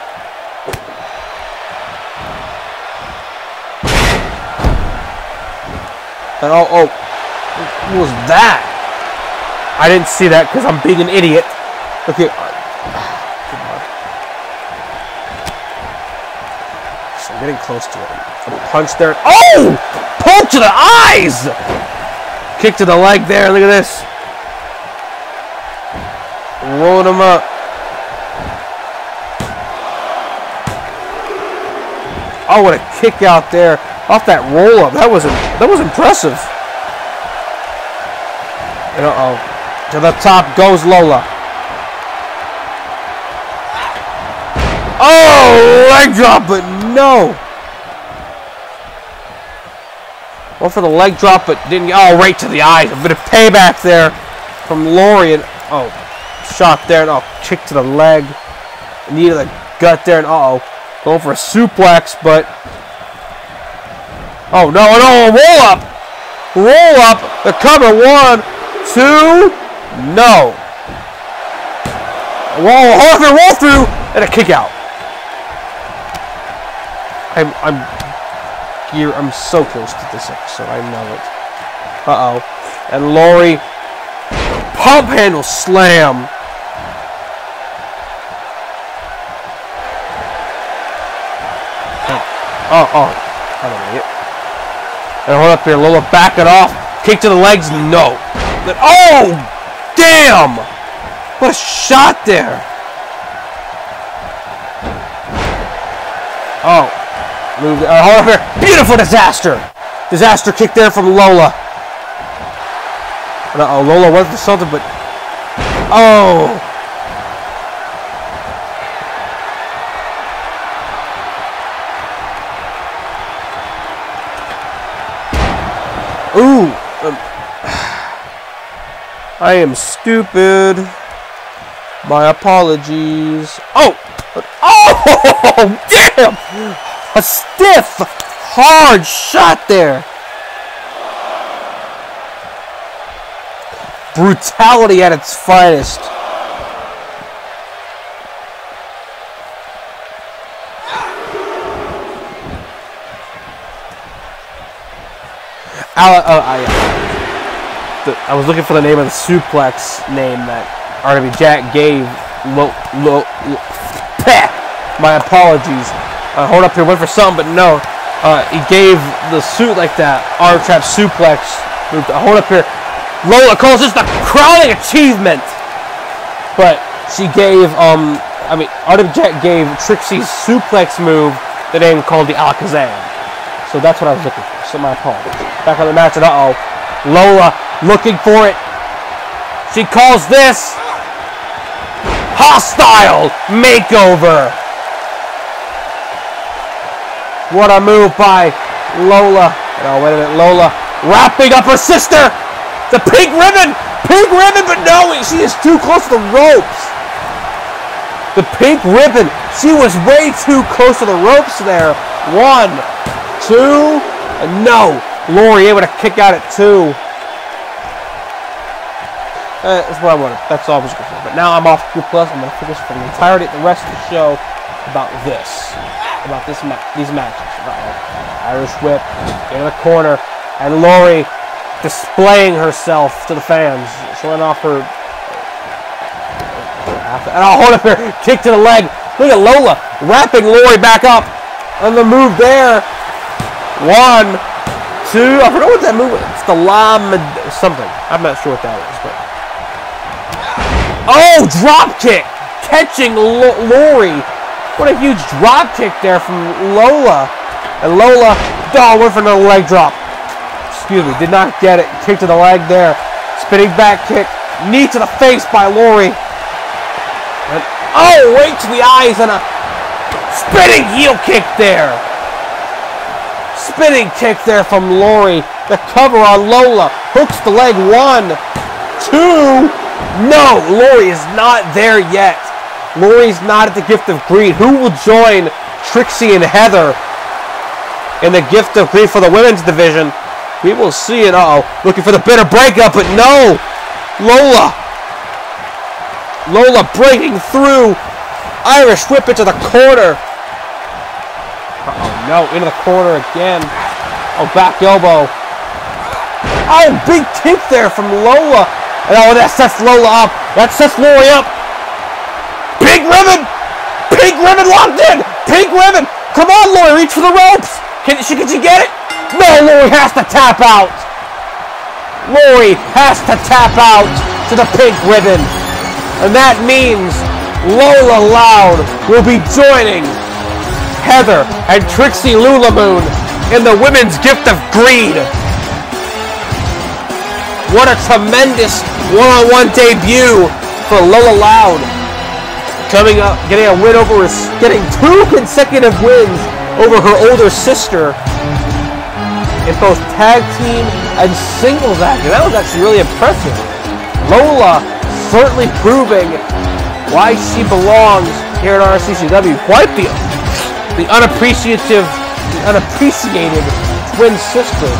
And oh, what was that? I didn't see that because I'm being an idiot. Okay. So I'm getting close to it. A punch there. Oh! Pull to the eyes! Kick to the leg there. Look at this. Rolling him up. Oh, what a kick out there off that roll up. That was impressive. And to the top goes Lola. Oh, leg drop, but no. Went for the leg drop, but didn't. Oh, right to the eyes. A bit of payback there from Lori, and shot there, and kick to the leg, knee to the gut there, and going for a suplex, but no, roll up, the cover, 1, 2, no, roll through, and a kick out. I'm so close to this episode, I know it. And Lori, pump handle slam. I don't know. And hold up here, Lola, back it off. Kick to the legs, no. Then, damn! What a shot there. Hold up here. Beautiful disaster. Disaster kick there from Lola. Lola went for something, but I am stupid. My apologies. Oh! Oh! Damn! A stiff, hard shot there. Brutality at its finest. I was looking for the name of the suplex name that RW Jack gave. My apologies. Hold up here, went for something, but no. He gave the suit like that. Arm trap suplex. Hold up here. Lola calls this the crowning achievement. But she gave, RW Jack gave Trixie's suplex move the name called the Alakazam. So that's what I was looking for. So my apologies. Back on the match, and Lola looking for it. She calls this hostile makeover. What a move by Lola. Oh, wait a minute. Lola wrapping up her sister. The pink ribbon. Pink ribbon, but no, she is too close to the ropes. The pink ribbon. She was way too close to the ropes there. 1, 2, and no. Lori able to kick out at 2. That's what I wanted. That's all I was looking for. But now I'm off Q+. I'm going to focus for the entirety of the rest of the show about this. About these matches. Irish whip in the corner. And Lori displaying herself to the fans. Showing off her... And I'll hold up here. Kick to the leg. Look at Lola wrapping Lori back up. And the move there. 1, 2. I forgot what that move was. It's the something. I'm not sure what that is, but... Oh, drop kick! Catching Lori. What a huge drop kick there from Lola. And Lola, went for another leg drop. Excuse me, did not get it. Kick to the leg there. Spinning back kick. Knee to the face by Lori. And, right to the eyes and a spinning heel kick there. Spinning kick there from Lori. The cover on Lola. Hooks the leg. 1, 2. No, Lori is not there yet. Lori's not at the Gift of Greed. Who will join Trixie and Heather in the Gift of Greed for the women's division? We will see it. Looking for the bitter breakup, but no. Lola breaking through. Irish whip into the corner. No, into the corner again. Back elbow. Big kick there from Lola. And that sets Lola up. That sets Lori up. Pink ribbon! Pink ribbon locked in! Pink ribbon! Come on, Lori, reach for the ropes! Can she get it? No, Lori has to tap out! Lori has to tap out to the pink ribbon. And that means Lola Loud will be joining Heather and Trixie Lulamoon in the Women's Gift of Greed. What a tremendous one-on-one debut for Lola Loud. Coming up, getting a win over getting 2 consecutive wins over her older sister in both tag team and singles action. That was actually really impressive. Lola certainly proving why she belongs here at RCCW. Quite the unappreciated twin sister.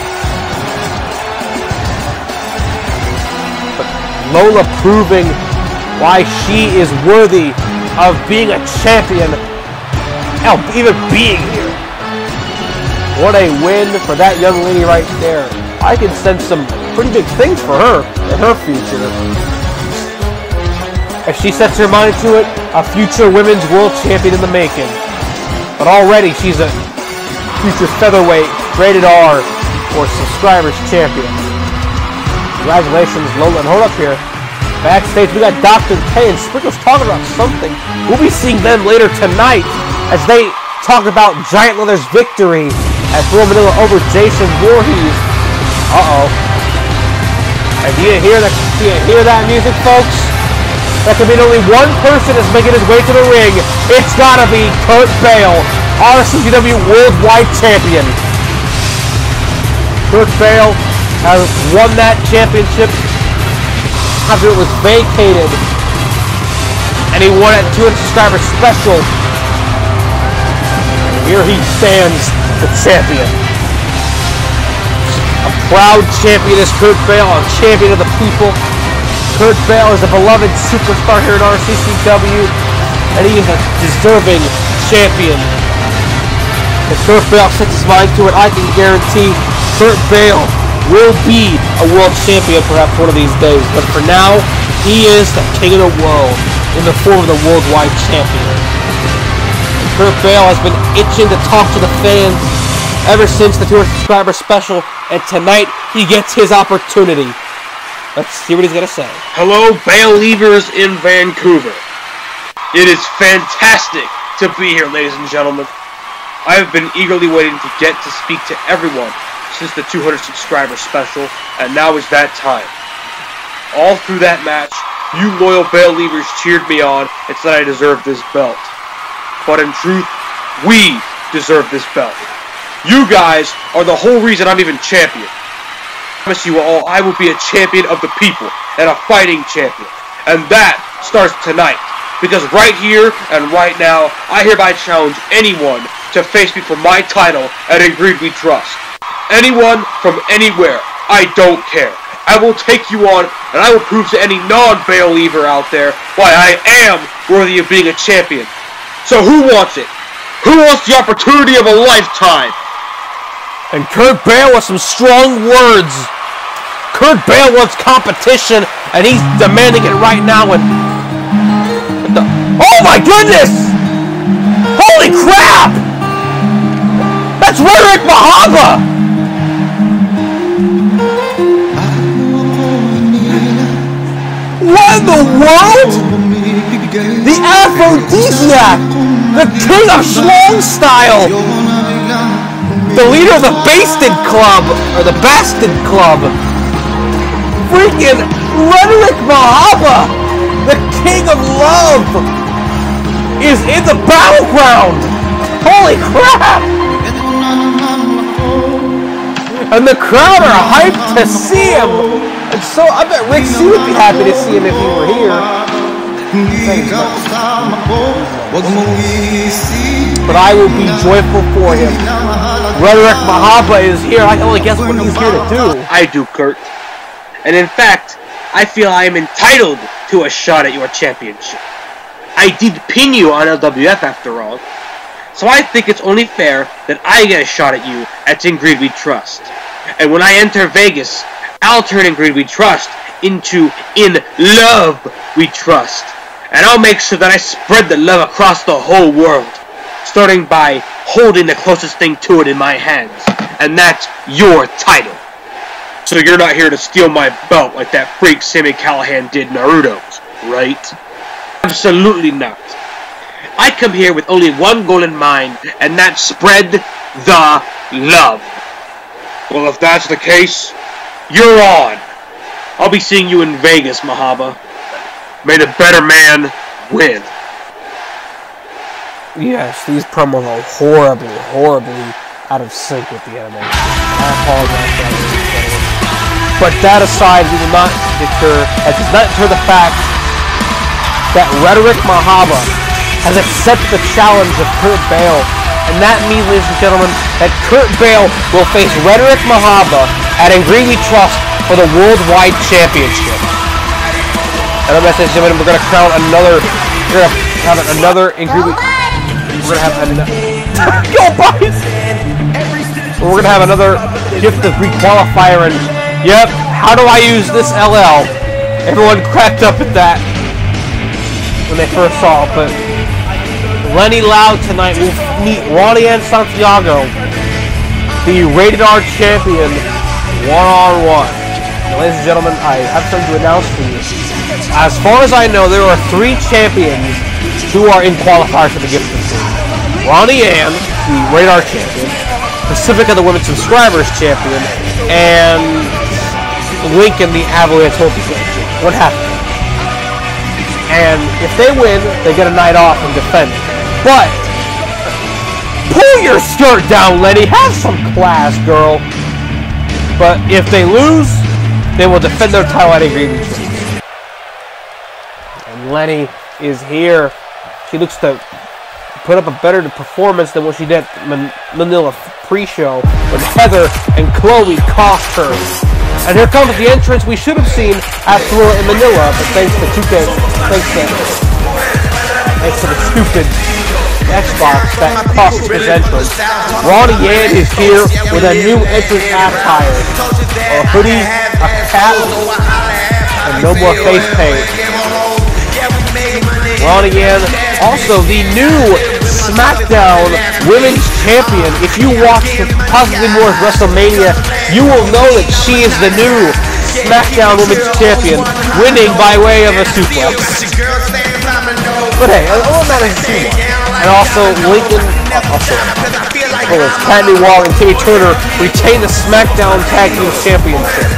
Lola proving why she is worthy of being a champion. Hell, even being here. What a win for that young lady right there. I can sense some pretty big things for her in her future. If she sets her mind to it, a future women's world champion in the making. But already she's a future featherweight, rated R, or subscribers champion. Congratulations, Lola. And hold up here. Backstage, we got Dr. K and Sprinkles talking about something. We'll be seeing them later tonight as they talk about Giant Leather's victory at Thrill Manila over Jason Voorhees. And do you hear that music, folks? That could mean only one person is making his way to the ring. It's gotta be Kurt Bale, RCCW Worldwide Champion. Kurt Bale has won that championship after it was vacated, and he won at 200 subscriber special. And here he stands, the champion. A proud champion is Kurt Bale, a champion of the people. Kurt Bale is a beloved superstar here at RCCW, and he is a deserving champion. If Kurt Bale sets his mind to it, I can guarantee Kurt Bale will be a world champion perhaps one of these days. But for now, he is the king of the world in the form of the worldwide champion. And Kurt Bale has been itching to talk to the fans ever since the 200 subscriber special, and tonight he gets his opportunity. Let's see what he's going to say. Hello, Bale Leavers in Vancouver. It is fantastic to be here, ladies and gentlemen. I have been eagerly waiting to get to speak to everyone since the 200 subscriber special, and now is that time. All through that match, you loyal Bale Leavers cheered me on and said I deserved this belt. But in truth, we deserve this belt. You guys are the whole reason I'm even champion. I promise you all I will be a champion of the people and a fighting champion. And that starts tonight. Because right here and right now, I hereby challenge anyone to face me for my title at In Greed We Trust. Anyone from anywhere, I don't care. I will take you on, and I will prove to any non-Bale Leaver out there why I am worthy of being a champion. So who wants it? Who wants the opportunity of a lifetime? And Kurt Bale with some strong words. Kurt Bale wants competition, and he's demanding it right now. And oh my goodness! Holy crap! That's Roderick Mahaba! What in the world? The aphrodisiac! The king of schlong style! The leader of the Basted Club! Or the Bastard Club! Freaking Roderick Mahaba! The king of love! Is in the Battleground! Holy crap! And the crowd are hyped to see him! And so I bet Rick C would be happy to see him if he were here. But I will be joyful for him. Roderick Mahaba is here. I can only guess what he's here to do. I do, Kurt. And in fact, I feel I am entitled to a shot at your championship. I did pin you on LWF after all. So I think it's only fair that I get a shot at you at In Greed We Trust. And when I enter Vegas, I'll turn In Greed We Trust into In Love We Trust. And I'll make sure that I spread the love across the whole world. Starting by holding the closest thing to it in my hands. And that's your title. So you're not here to steal my belt like that freak Sami Callihan did Naruto's, right? Absolutely not. I come here with only one goal in mind, and that's spread the love. Well, if that's the case, you're on. I'll be seeing you in Vegas, Mahaba. May the better man win. Yes, these promos are horribly out of sync with the anime. I apologize for that, ladies and gentlemen. But that aside, we will not deter. It does not deter the fact that Roderick Mahaba has accepted the challenge of Kurt Bale. And that means, ladies and gentlemen, that Kurt Bale will face Roderick Mahaba at In Greed We Trust for the Worldwide Championship. And ladies and gentlemen, we're going to crown another. We're going to have another In Greed We. We're going to have another. Go Bart! We're going to have another Gift of Greed Qualifier. And yep, how do I use this LL? Everyone cracked up at that when they first saw it, but Leni Loud tonight will meet Ronnie and Santiago, the Rated R champion, one-on-one. Ladies and gentlemen, I have something to announce to you. As far as I know, there are 3 champions who are in qualifiers for the Gift of Greed. Ronnie Ann, the Rated R champion, Pacifica, the Women's Subscribers champion, and Lincoln, the Avalanche Multi-Champion. What happened? And if they win, they get a night off and defend it. But pull your skirt down, Leni. Have some class, girl. But if they lose, they will defend their title at In Greed We Trust. Leni is here. She looks to put up a better performance than what she did at Manila pre-show when Heather and Chloe cost her. And here comes the entrance we should have seen at Thrilla in Manila, but thanks to the stupid Xbox that cost his entrance. Ronnie Yan is here with a new entrance attire. A hoodie, a cap, and no more face paint. Ronnie Yan, also the new SmackDown Women's Champion. If you watched possibly more of WrestleMania, you will know that she is the new SmackDown Women's Champion, winning by way of a suplex. But hey, all that matters is she won. And also, Lincoln, Candy Wall and Timmy Turner retain the SmackDown Tag Team Championships.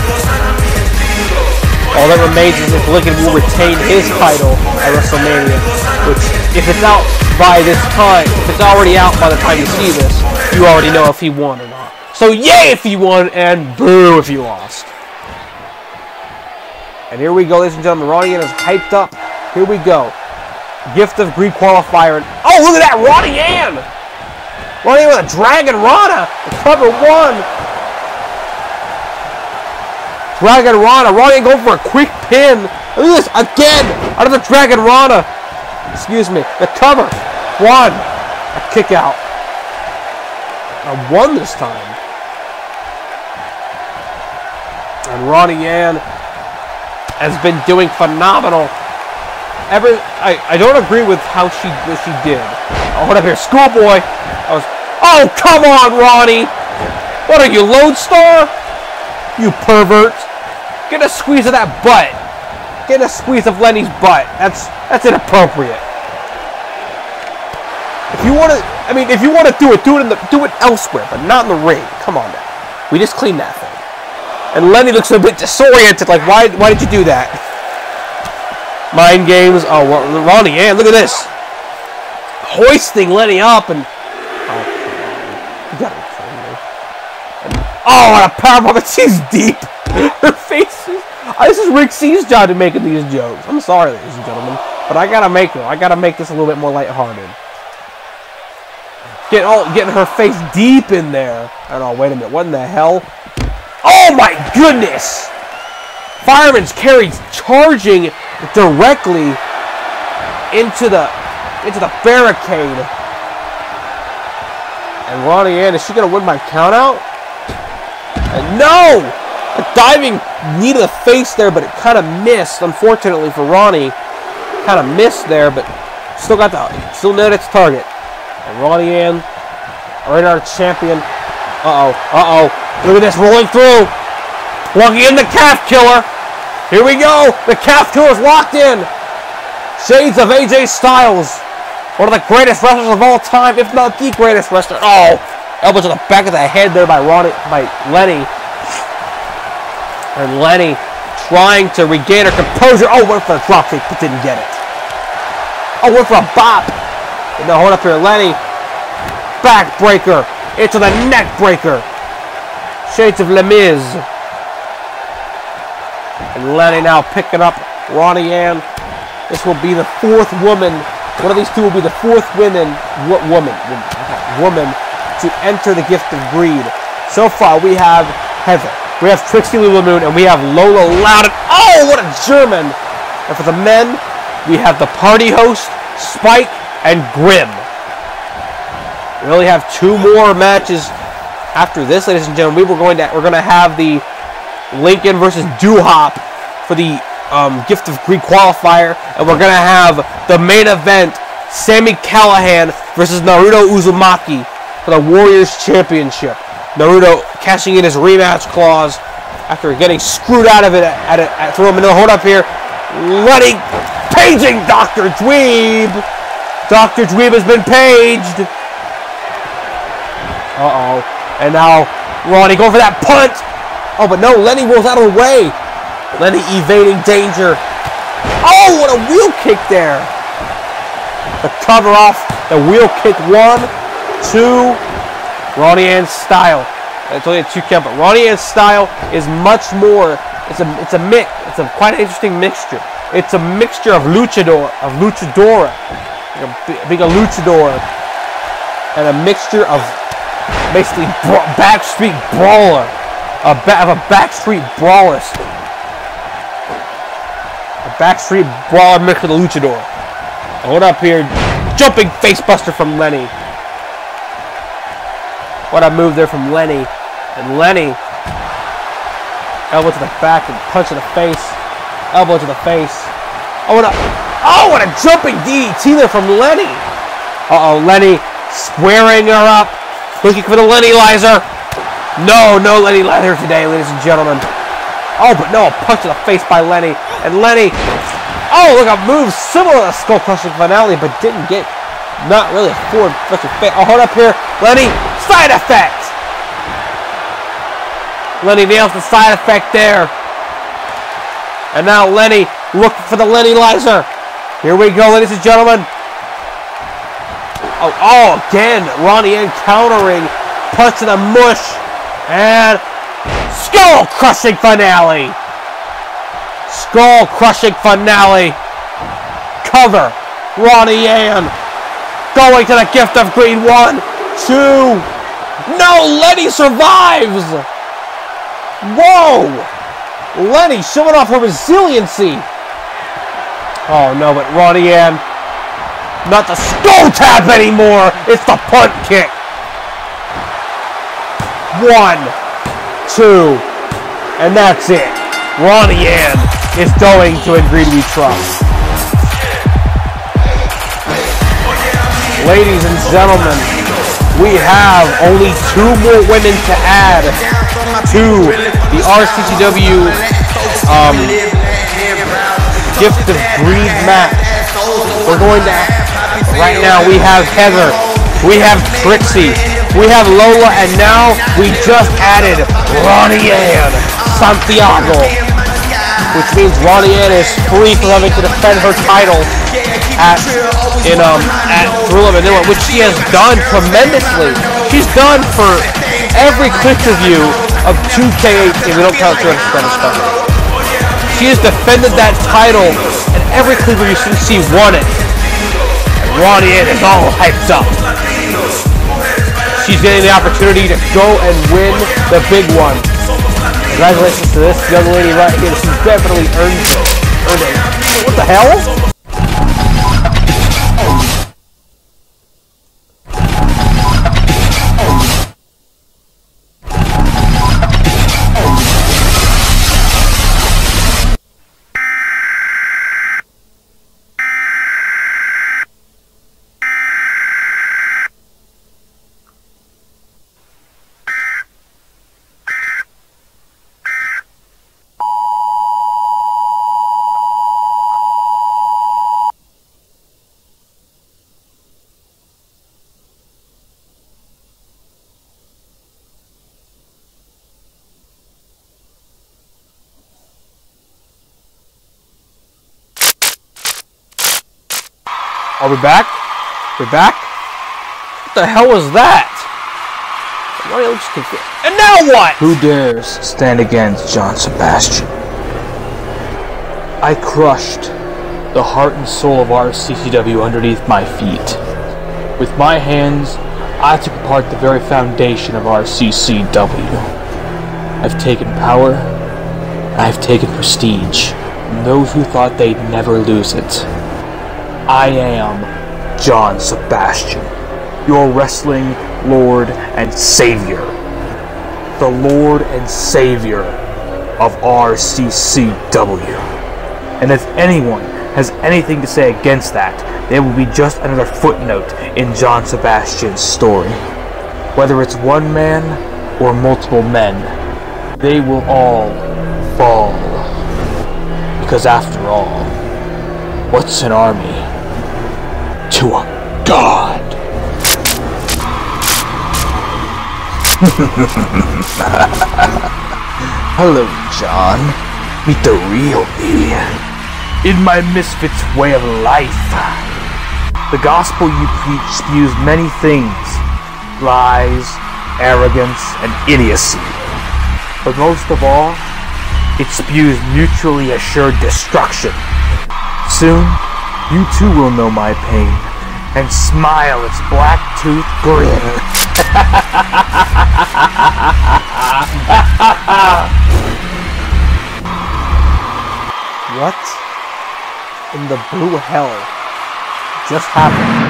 All that remains is if Lincoln will retain his title at WrestleMania, which, if it's out by this time, if it's already out by the time you see this, you already know if he won or not. So yay if he won, and boo if he lost. And here we go, ladies and gentlemen. Ronnie Yan is hyped up. Here we go. Gift of Greed Qualifier. Oh, look at that, Ronnie Yan! Ronnie Yan with a Dragon Rana. Cover one. Dragon Rana. Ronnie Yan going for a quick pin. Look at this again. Out of the Dragon Rana. Excuse me. The cover. One. A kick out. A one this time. And Ronnie Yan has been doing phenomenal. I don't agree with how she did. Oh, what up here, Schoolboy? Oh, come on, Ronnie! What are you, Lodestar? You pervert! Get a squeeze of that butt. Get a squeeze of Leni's butt. That's inappropriate. If you want to do it elsewhere, but not in the ring. Come on now. We just cleaned that thing. And Leni looks a bit disoriented. Like, why did you do that? Mind games. Oh, Ronnie Yan, look at this. Hoisting Leni up and... Oh, you gotta be kidding me. Oh, what a powerbomb. She's deep. Her face is... this is Rick C's job to making these jokes. I'm sorry, ladies and gentlemen. But I gotta make them. I gotta make this a little bit more lighthearted. Getting her face deep in there. I don't know, wait a minute. What in the hell? Oh my goodness! Fireman's carry charging directly into the barricade. And Ronnie Yan, is she gonna win by countout? And no! A diving knee to the face there, but it kind of missed. Unfortunately for Ronnie, kind of missed there, but still nailed its target. And Ronnie Yan, right our champion. Look at this, rolling through. Plugging in the calf killer. Here we go. The calf killer's locked in. Shades of AJ Styles. One of the greatest wrestlers of all time, if not the greatest wrestler. Oh, elbow to the back of the head there by Leni. And Leni trying to regain her composure. Oh, went for a dropkick, but didn't get it. Oh, went for a bop. But no, hold up here, Leni. Backbreaker into the neck breaker. Shades of Les Mis. And Leni now picking up Ronnie Yan. This will be the fourth woman. One of these two will be the fourth woman to enter the Gift of Greed. So far, we have Heather, we have Trixie Lulamoon, and we have Lola Loud. Oh, what a German! And for the men, we have the party host, Spike, and Grim. We only have two more matches after this, ladies and gentlemen. We're going to have the Lincoln versus Duhop for the Gift of Greed Qualifier, and we're going to have the main event, Sami Callihan versus Naruto Uzumaki for the Warriors Championship. Naruto cashing in his rematch clause after getting screwed out of it at Thrilla Manila. Hold up here. Leni paging Dr. Dweeb. Dr. Dweeb has been paged. Uh-oh. And now Ronnie going for that punt. Oh, but no, Leni rolls out of the way. Leni evading danger. Oh, what a wheel kick there. The cover off the wheel kick. 1, 2. Ronnie Yan's style. It's only a 2 count, but Ronnie Yan's style is much more. It's a mix. It's a quite interesting mixture. It's a mixture of luchadora, being a luchador, and a mixture of basically backstreet brawler, a backstreet brawler, a backstreet brawler mixed with a luchador. Hold up here, jumping face buster from Leni. What a move there from Leni, and Leni, elbow to the back and punch in the face. Elbow to the face. Oh, what a jumping DDT there from Leni. Uh-oh, Leni squaring her up. Looking for the Leni-lizer. No Leni-lizer today, ladies and gentlemen. Oh, but no, a punch to the face by Leni. And Leni, oh, look, a move similar to the skull-crushing finale, but didn't get, not really a forward flushing face. Oh, hold up here. Leni, side effect. Leni nails the side effect there. And now Leni looking for the Leni-lizer. Here we go, ladies and gentlemen. Oh, again, Ronnie countering. Punch to the mush. And skull-crushing finale. Skull-crushing finale. Cover. Ronnie Ann. Going to the Gift of Greed. 1, 2. No, Leni survives. Whoa. Leni showing off her resiliency. Oh no, but Ronnie Ann, not the skull tap anymore. It's the punt kick. 1, 2, and that's it. Ronnie Ann is going to In Greed We Trust. Ladies and gentlemen, we have only 2 more women to add to the RCCW Gift of Greed match. We're going to, right now we have Heather, we have Trixie, we have Lola, and now we just added Ronnie Ann Santiago, which means Ronnie Ann is free from having to defend her title at Thrilla, Manila, which she has done tremendously. She's done for every clip review of 2K18. We don't count her Spanish stuff. She has defended that title in every clip review since she won it. And Ronnie Ann is all hyped up. She's getting the opportunity to go and win the big one. Congratulations to this young lady right here. She's definitely earned it. What the hell? Are we back? We're back? What the hell was that? Why looks confused. And now what? Who dares stand against John Sebastian? I crushed the heart and soul of RCCW underneath my feet. With my hands, I took apart the very foundation of RCCW. I've taken power, and I've taken prestige from those who thought they'd never lose it. I am John Sebastian, your wrestling Lord and Savior. The Lord and Savior of RCCW. And if anyone has anything to say against that, they will be just another footnote in John Sebastian's story. Whether it's one man or multiple men, they will all fall. Because after all, what's an army to a god? Hello, John. Meet the real me. In my misfit's way of life, the gospel you preach spews many things: lies, arrogance, and idiocy. But most of all, it spews mutually assured destruction Soon, you too will know my pain and smile its black tooth grin. What in the blue hell just happened?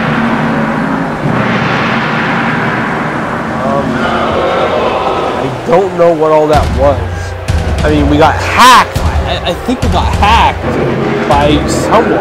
I don't know what all that was. I mean, we got hacked. I think we got hacked by someone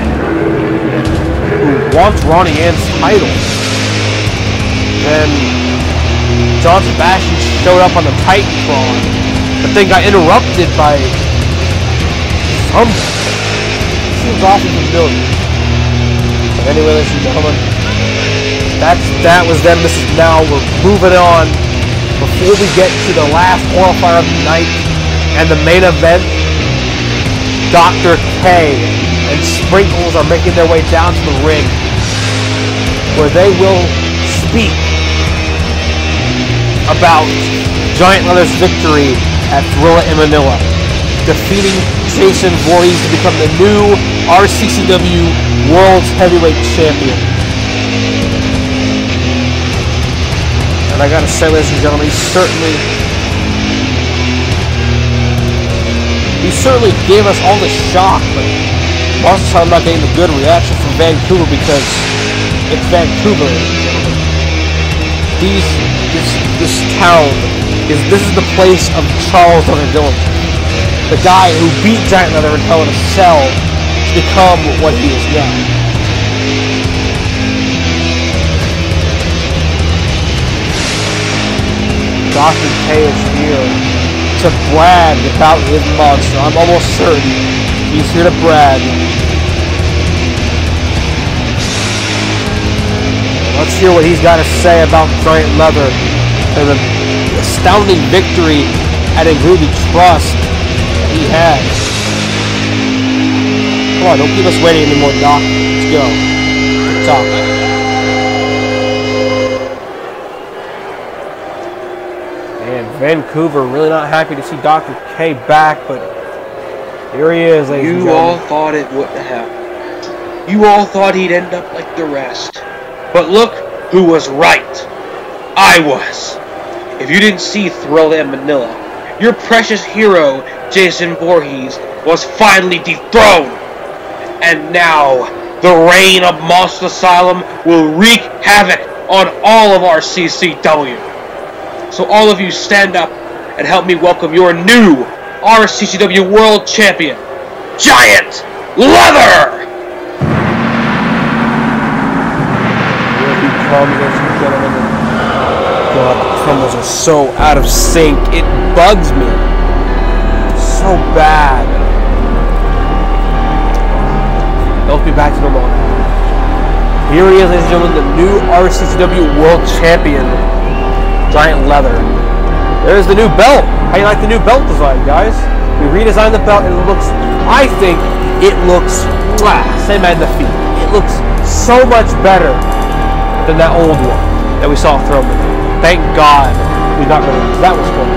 who wants Ronnie Ann's title. Then John Sebastian showed up on the Titantron, but then got interrupted by someone. Seems awfully familiar. But anyway, ladies and gentlemen, that was then. This is now. We're moving on. Before we get to the last qualifier of the night and the main event, Dr. K and Sprinkles are making their way down to the ring, where they will speak about Giant Leather's victory at Thrilla in Manila, defeating Jason Voorhees to become the new RCCW World Heavyweight Champion. And I gotta say, ladies and gentlemen, he certainly gave us all the shock, but most of the time I'm not getting the good reaction from Vancouver because it's Vancouver. This town this is the place of Charles Dillon, the guy who beat Giant Leather in Hell in a Cell to become what he is now. Dr. K is here to brag about his monster. I'm almost certain he's here to brag. Let's hear what he's got to say about Giant Leather and the astounding victory at a Ruby Trust that he had. Come on, don't keep us waiting anymore, Doc. Let's go. Good talk. Vancouver really not happy to see Dr. K back, but here he is, ladies and gentlemen. You all thought it wouldn't happen. You all thought he'd end up like the rest. But look who was right. I was. If you didn't see Thrilla in Manila, your precious hero, Jason Voorhees, was finally dethroned. And now, the reign of Monster Asylum will wreak havoc on all of RCCW. So all of you stand up and help me welcome your new RCCW World Champion, Giant Leather! Here he comes, ladies and gentlemen. God, the promos are so out of sync. It bugs me. So bad. Let's be back to normal. Here he is, ladies and gentlemen, the new RCCW World Champion, Giant Leather. There's the new belt. How you like the new belt design, guys? We redesigned the belt and it looks, I think, it looks, same as the feet. It looks so much better than that old one that we saw thrown. Thank God we got rid of it. That was cool.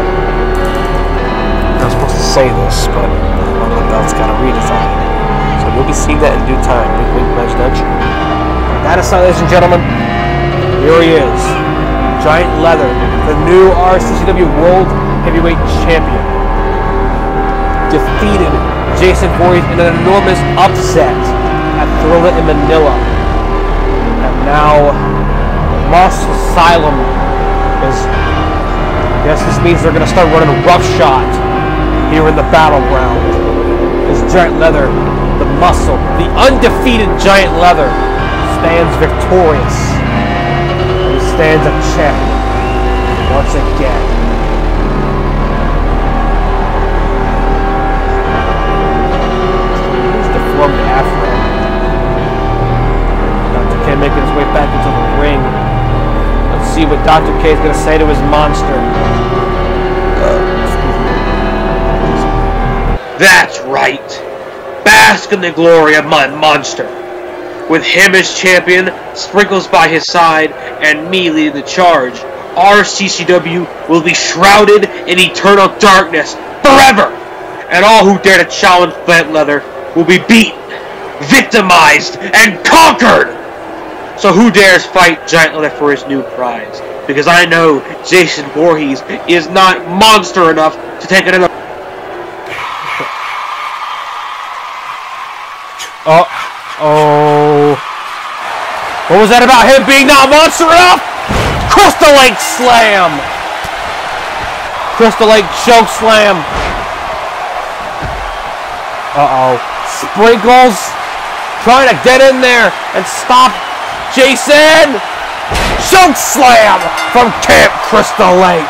I was supposed to say this, but the belt's got a redesign. So you'll be seeing that in due time. Wink, wink, nudge, nudge. That aside, ladies and gentlemen, here he is. Giant Leather, the new RCCW World Heavyweight Champion, defeated Jason Voorhees in an enormous upset at Thrilla in Manila. And now, Monster Asylum is, I guess this means they're going to start running roughshod here in the Battleground. As Giant Leather, the muscle, the undefeated Giant Leather, stands victorious. Stands a champion once again. He's the deformed afro. Dr. K making his way back into the ring. Let's see what Dr. K is going to say to his monster. That's right. Bask in the glory of my monster. With him as champion, Sprinkles by his side, and me leading the charge, RCCW will be shrouded in eternal darkness forever, and all who dare to challenge Giant Leather will be beaten victimized, and conquered. So who dares fight Giant Leather for his new prize? Because I know Jason Voorhees is not monster enough to take another. Oh. What was that about him being not monster enough? Crystal Lake Slam. Crystal Lake Choke Slam. Uh-oh. Sprinkles trying to get in there and stop Jason. Choke Slam from Camp Crystal Lake.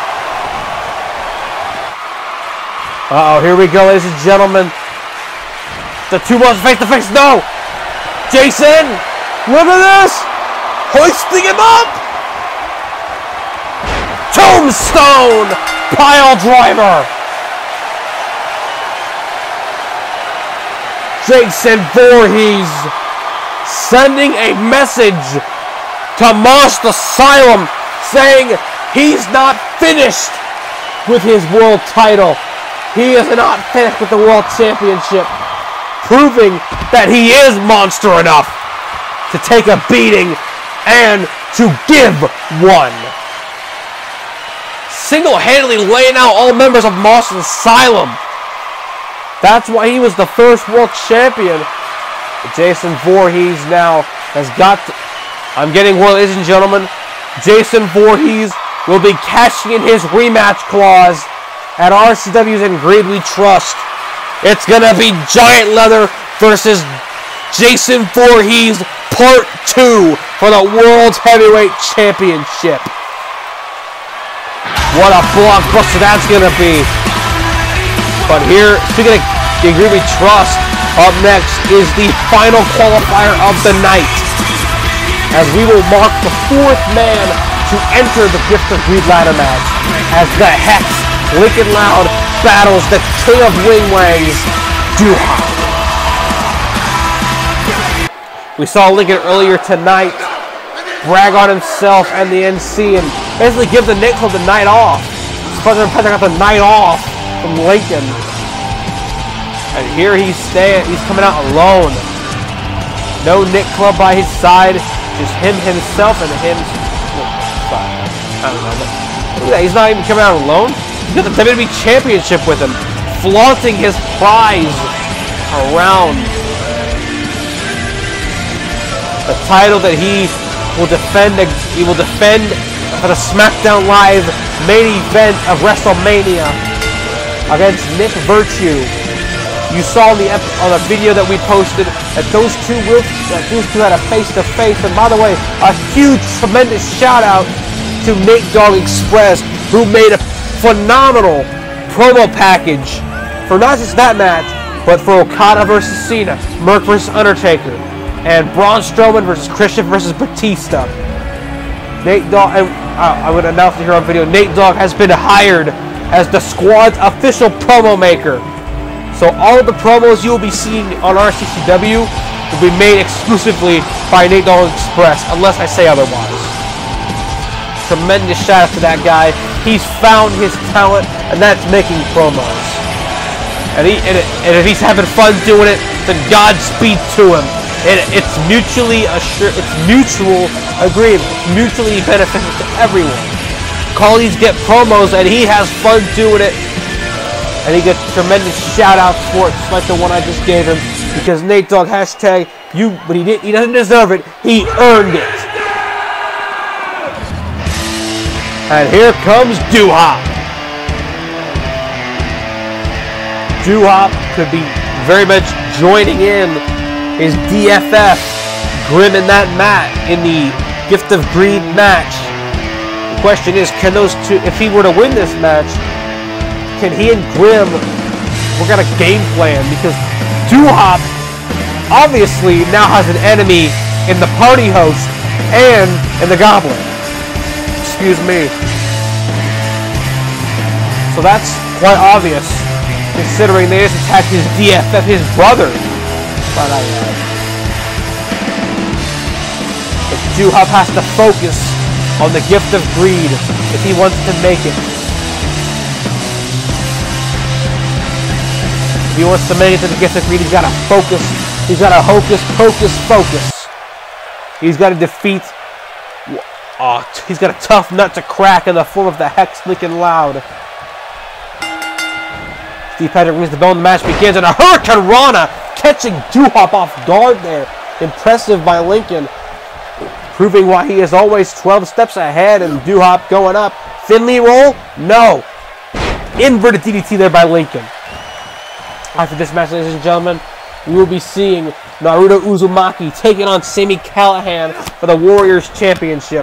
Uh-oh, here we go, ladies and gentlemen. The two months face-to-face. No! Jason! Look at this! Hoisting him up! Tombstone! Pile driver! Jason Voorhees sending a message to Most Asylum saying he's not finished with his world title. He is not finished with the world championship, proving that he is monster enough to take a beating and to give one. Single-handedly laying out all members of Most Asylum. That's why he was the first world champion. Jason Voorhees now has got to, I'm getting word, ladies and gentlemen, Jason Voorhees will be cashing in his rematch clause at RCW's In Greed We Trust. It's gonna be Giant Leather versus Jason Voorhees Part 2 for the World Heavyweight Championship. What a blockbuster that's gonna be. But here, speaking of In Greed We Trust, up next is the final qualifier of the night, as we will mark the fourth man to enter the Gift of Greed ladder match, as the Hex Lincoln Loud battles the King of Wing Wangs, Duhop. We saw Lincoln earlier tonight brag on himself and the NC and basically give the Nick Club the night off. President got the night off from Lincoln. And here he's coming out alone. No Nick Club by his side, just him, himself, and him. I don't know. Look at that, he's not even coming out alone. He's got the WWE Championship with him, flaunting his prize around. The title that he will defend for the SmackDown Live main event of WrestleMania against Nick Virtue. You saw on the video that we posted that those two had a face-to-face. And by the way, a huge, tremendous shout-out to Nate Dogg Express, who made a phenomenal promo package for not just that match, but for Okada versus Cena, Merc versus Undertaker, and Braun Strowman versus Christian versus Batista. Nate Dogg, I would announce it here on video, Nate Dogg has been hired as the squad's official promo maker. So all of the promos you will be seeing on RCCW will be made exclusively by Nate Dogg Express, unless I say otherwise. Tremendous shout out to that guy. He's found his talent, and that's making promos. And if he's having fun doing it, then Godspeed to him. It's mutually assured. It's mutual agreement. It's mutually beneficial to everyone. Colleagues get promos, and he has fun doing it. And he gets tremendous shout-outs for it, just like the one I just gave him. Because Nate Dogg hashtag, but he doesn't deserve it. He earned it. And here comes Duhop. Duhop could be very much joining in his DFF, Grim in that mat, in the Gift of Greed match. The question is, can those two, if he were to win this match, can he and Grim work out a game plan? Because Duhop obviously now has an enemy in the Party Host and in the Goblin. Excuse me. So that's quite obvious, considering they just attacked his DFF, his brother. But Duhop has to focus on the Gift of Greed if he wants to make it. If he wants to make it to the Gift of Greed, he's got to focus He's got a hocus pocus focus. He's got to defeat. He's got a tough nut to crack in the form of the Hex Lincoln Loud. Steve Patrick rings the bell and the match begins, and a Hurricane Rana catching Duhop off guard there. Impressive by Lincoln, proving why he is always 12 steps ahead, and Duhop going up. Finley roll? No. Inverted DDT there by Lincoln. After this match, ladies and gentlemen, we will be seeing Naruto Uzumaki taking on Sami Callihan for the Warriors Championship.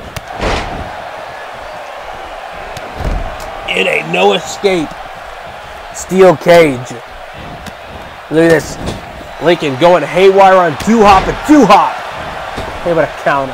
In a no escape steel cage. Look at this. Lincoln going haywire on Duhop, and Duhop able to counter.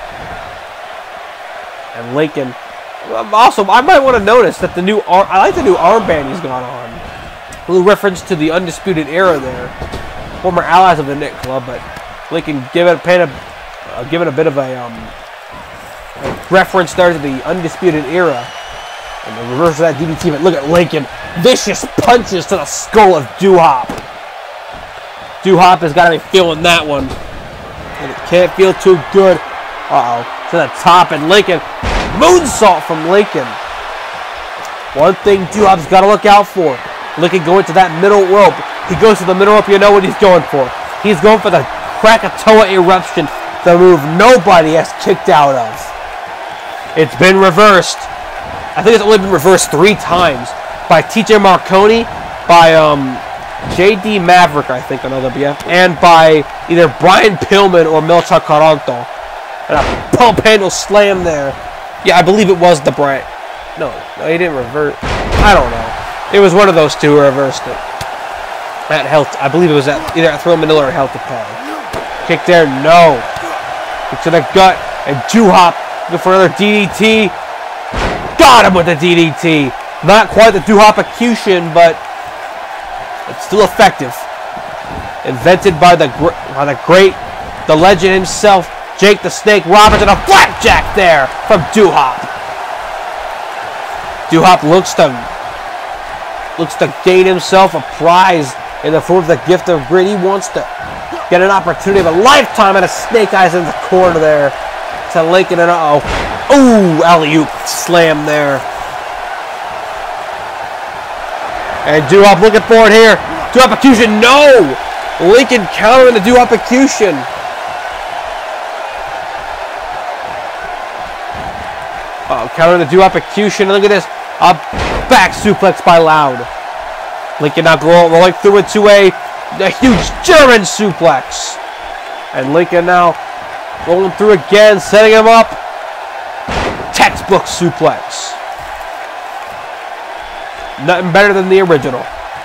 And Lincoln. Also, I might want to notice that I like the new armband he's got on. A little reference to the Undisputed Era there. Former allies of the Knit Club, but Lincoln giving a bit of a reference there to the Undisputed Era. And the reverse of that DDT, but look at Lincoln. Vicious punches to the skull of Duhop. Duhop has got to be feeling that one. And it can't feel too good. Uh-oh. To the top, and Lincoln. Moonsault from Lincoln. One thing Duhop's got to look out for. Lincoln going to that middle rope. He goes to the middle rope, you know what he's going for. He's going for the Krakatoa Eruption, the move nobody has kicked out of. It's been reversed. I think it's only been reversed 3 times. By TJ Marconi, by JD Maverick, I think, on LWF, and by either Brian Pillman or Melchor Caranto. And a pump handle slam there. Yeah, I believe it was the Brian. No, he didn't revert. I don't know. It was one of those two who reversed it. At Health, I believe it was either at Thrilla Manila or Health to Pay. Kick there, no. Kick to the gut, and Duhop looking for another DDT. Got him with the DDT. Not quite the Duhop-acution, but it's still effective. Invented by the legend himself, Jake the Snake Roberts, and a flapjack there from Duhop. Duhop looks to gain himself a prize in the form of the Gift of Greed. He wants to get an opportunity of a lifetime, and a Snake Eyes in the corner there to Lincoln, and ooh, alley-oop slam there. And Duhop looking for it here. Duhop-acution, no! Lincoln countering the Duhop-acution. Countering the Duhop-acution. Look at this. A back suplex by Loud. Lincoln now rolling through into a huge German suplex. And Lincoln now rolling through again, setting him up. Textbook suplex. Nothing better than the original.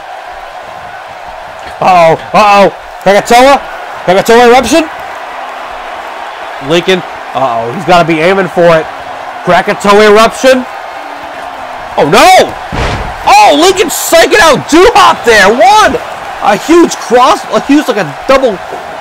Uh-oh. Krakatoa Eruption. Lincoln, he's got to be aiming for it. Krakatoa Eruption. Oh, no! Oh, Lincoln psyching out Duhop there. One! A huge cross, like a double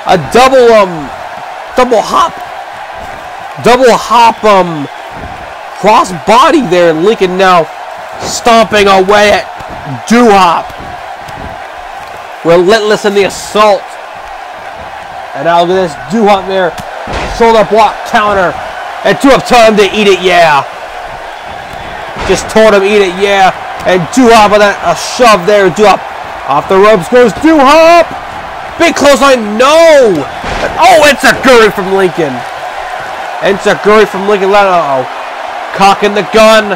hop cross body there. Lincoln now stomping away at Duhop. Relentless in the assault. And now look at this Duhop there. Shoulder block counter. And Duhop told him to eat it, yeah. Just told him eat it, yeah. And Duhop with a shove there. Duhop off the ropes goes Duhop. Big clothesline, no. Oh, it's a Guri from Lincoln. It's a Guri from Lincoln. Cocking the gun.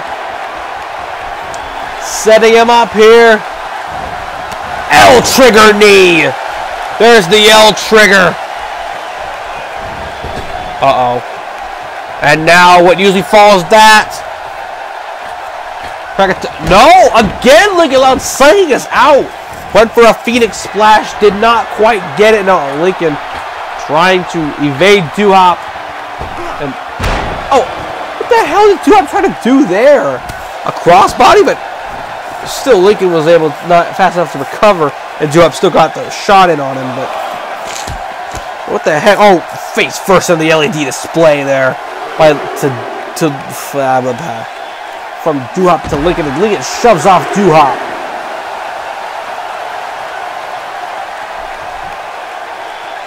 Setting him up here. L trigger knee. There's the L trigger. And now what usually follows that? No! Again, Lincoln Loud psyching us out. Went for a Phoenix Splash. Did not quite get it. No, Lincoln trying to evade Duhop. And what the hell did Duhop try to do there? A crossbody, but still Lincoln was able not fast enough to recover, and Duhop still got the shot in on him, but what the heck? Oh, face first on the LED display there. From Duhop to Lincoln, and Lincoln shoves off Duhop.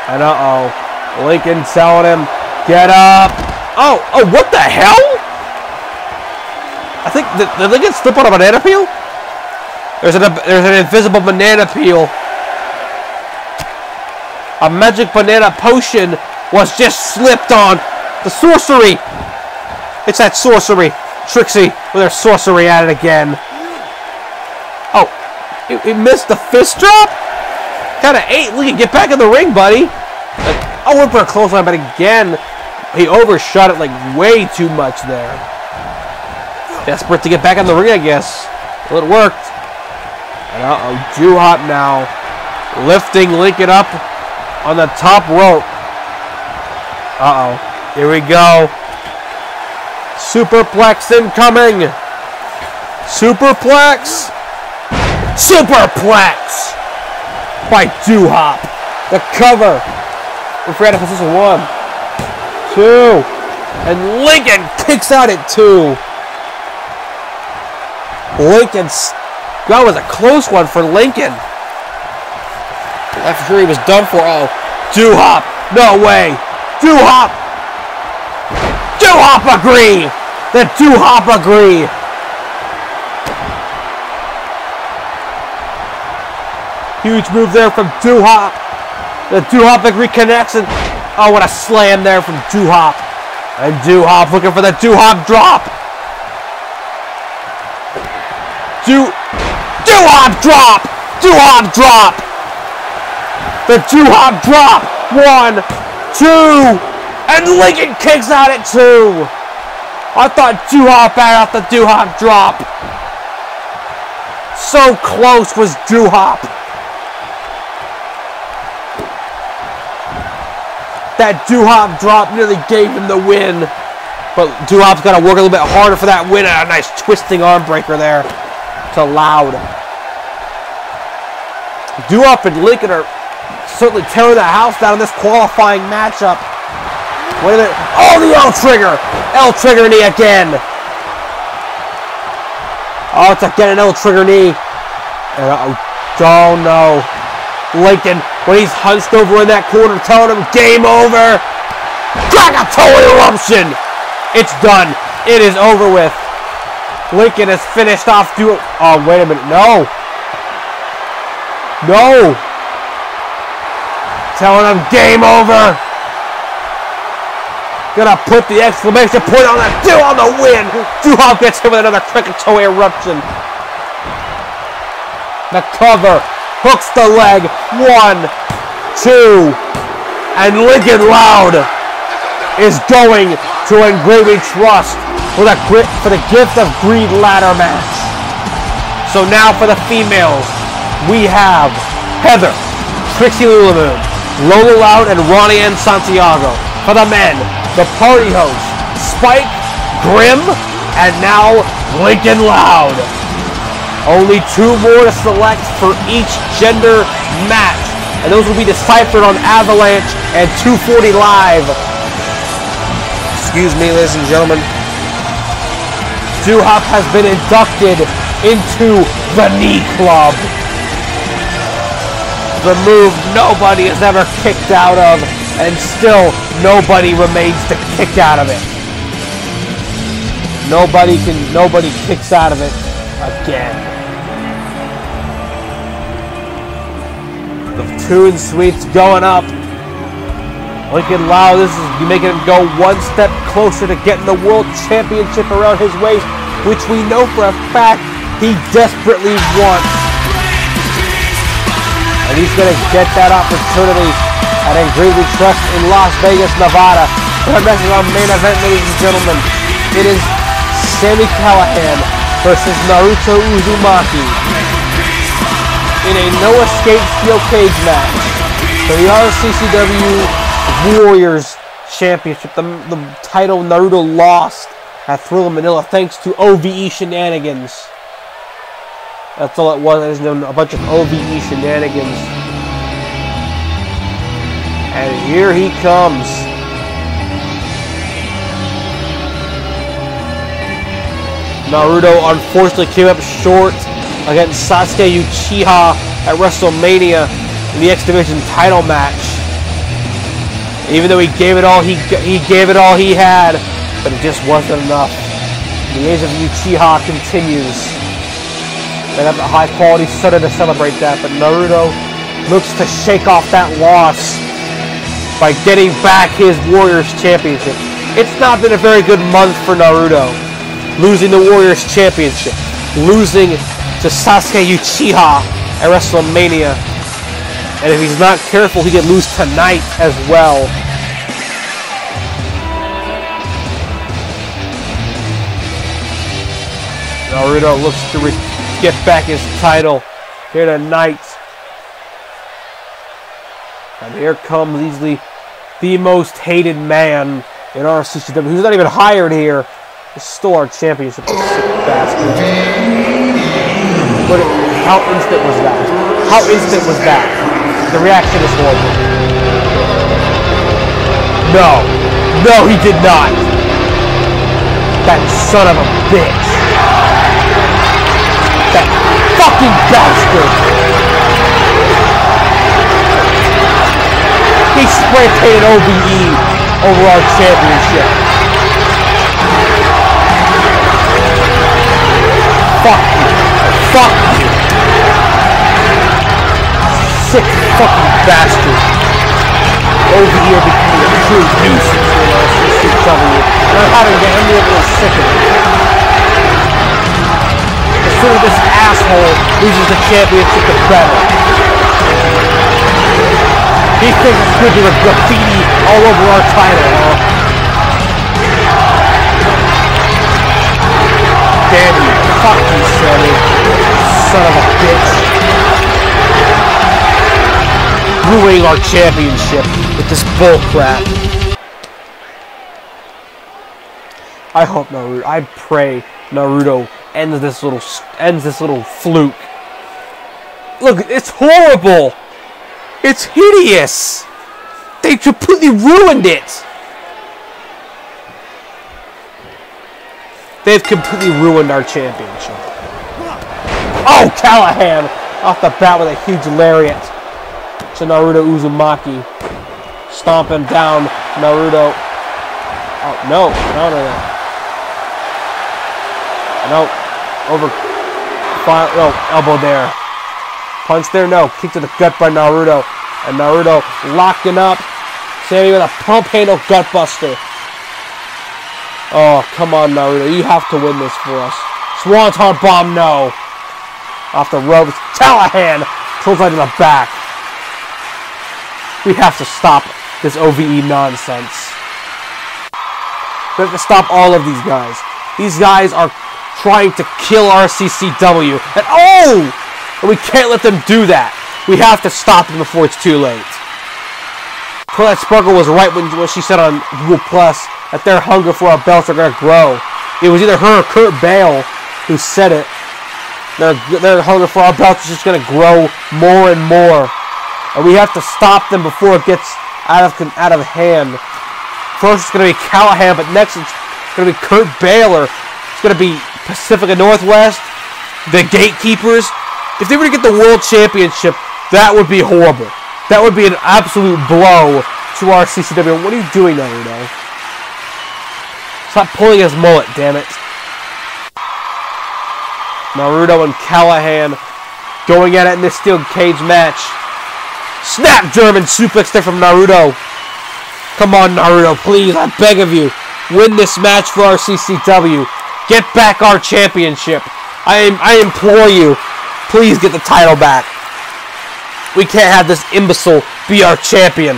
And Lincoln telling him, get up. Oh, what the hell? I think, did Lincoln slip on a banana peel? There's an invisible banana peel. A magic banana potion was just slipped on. The sorcery. It's that sorcery. Trixie with her sorcery at it again. Oh, it missed the fist drop? Kind of ate. Lincoln, get back in the ring, buddy. Went for a clothesline, but again, he overshot it like way too much there. Desperate to get back in the ring, I guess. Well, it worked. And Duhop now lifting Lincoln up on the top rope. Here we go. Superplex incoming. Superplex. Superplex by Duhop. The cover. We forgot to position 1, 2, and Lincoln kicks out at 2. That was a close one for Lincoln. After sure he was done for. Duhop. No way. Duhop. Duhop agree. The Duhop agree. Huge move there from Duhop. The Duhop reconnects, and what a slam there from Duhop. And Duhop looking for the Duhop drop. Duhop drop! Duhop drop! The Duhop drop! 1, 2, and Lincoln kicks out at 2. I thought Duhop had out the Duhop drop. So close was Duhop. That Duhop drop nearly gave him the win. But Duhop's got to work a little bit harder for that win. And a nice twisting arm breaker there to Loud. Duhop and Lincoln are certainly tearing the house down in this qualifying matchup. Wait a minute. Oh, the L trigger. L trigger knee again. Oh, it's again an L trigger knee. And oh no. Lincoln, when he's hunched over in that corner, telling him game over. Krakatoa eruption. It's done. It is over with. Lincoln has finished off Duhop. Oh, wait a minute. No. No. Telling him game over. Gonna put the exclamation point on that. On the win. Duhop gets hit with another Krakatoa eruption. The cover. Hooks the leg. 1, 2, and Lincoln Loud is going to Engraving Trust for the Gift of Greed ladder match. So now for the females, we have Heather, Trixie Lulamoon, Lola Loud, and Ronnie and Santiago. For the men, the party host, Spike, Grim, and now Lincoln Loud. Only 2 more to select for each gender match. And those will be deciphered on Avalanche and 240 Live. Excuse me, ladies and gentlemen. Duhop has been inducted into the Knee Club. The move nobody has ever kicked out of, and still nobody remains to kick out of it. Nobody kicks out of it again. The tune suite's going up. Lincoln Loud, this is making him go 1 step closer to getting the World Championship around his waist, which we know for a fact he desperately wants. And he's going to get that opportunity at Engraving Trust in Las Vegas, Nevada. For the rest of our main event, ladies and gentlemen, it is Sami Callihan versus Naruto Uzumaki in a no-escape steel cage match for the RCCW Warriors Championship. The title Naruto lost at Thrilla, Manila, thanks to OVE shenanigans. That's all it was. There's a bunch of OVE shenanigans. And here he comes. Naruto unfortunately came up short against Sasuke Uchiha at WrestleMania in the X Division title match. Even though he gave it all, he gave it all he had, but it just wasn't enough. The age of Uchiha continues. They got the high quality soda to celebrate that, but Naruto looks to shake off that loss by getting back his Warriors Championship. It's not been a very good month for Naruto. Losing the Warriors Championship. Losing to Sasuke Uchiha at WrestleMania. And if he's not careful, he could lose tonight as well. Naruto looks to get back his title here tonight. And here comes easily the most hated man in RCCW, who's not even hired here. It's still our championship, sick bastard. But how instant was that? How instant was that? The reaction is horrible. No. No, he did not. That son of a bitch. That fucking bastard. He spray painted OBE over our championship. Fuck you. Fuck you. Sick fucking bastard. OBE are becoming a true nuisance in RCCW. And I'm having to get a little sick of it. The sooner this asshole loses the championship, the better. He thinks it's good to have graffiti all over our title, huh? Damn you. Fuck you, Sammy. Son of a bitch. Ruining our championship with this bullcrap. I hope Naruto, I pray Naruto ends this little fluke. Look, it's horrible. It's hideous! They completely ruined it! They've completely ruined our championship. Oh, Callahan! Off the bat with a huge lariat to Naruto Uzumaki. Stomping down Naruto. Oh, no. Over. No, elbow there. Punch there, no. Kick to the gut by Naruto. And Naruto locking up. Sammy with a pump handle gutbuster. Oh, come on, Naruto. You have to win this for us. Swanton bomb, no. Off the ropes. Callahan pulls right to the back. We have to stop this OVE nonsense. We have to stop all of these guys. These guys are trying to kill RCCW. And oh! And we can't let them do that. We have to stop them before it's too late. Colette Sparkle was right when she said on Google Plus that their hunger for our belts are going to grow. It was either her or Kurt Bale who said it. Their hunger for our belts is just going to grow more and more. And we have to stop them before it gets out of hand. First it's going to be Callahan, but next it's going to be Kurt Baylor. It's going to be Pacifica Northwest, the Gatekeepers. If they were to get the World Championship, that would be horrible. That would be an absolute blow to our RCCW. What are you doing, Naruto? Stop pulling his mullet, damn it. Naruto and Callahan going at it in this steel cage match. Snap German suplex there from Naruto. Come on, Naruto, please, I beg of you. Win this match for RCCW. Get back our championship. I implore you. Please get the title back. We can't have this imbecile be our champion.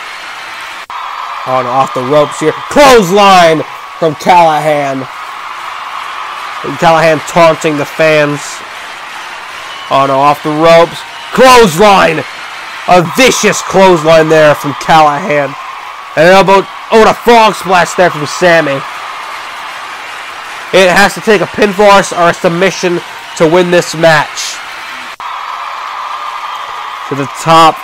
Oh no, off the ropes here. Clothesline from Callahan. And Callahan taunting the fans. Oh no, off the ropes. Clothesline. A vicious clothesline there from Callahan. And an elbow. Oh, and a frog splash there from Sammy. It has to take a pinfall or a submission to win this match. To the top.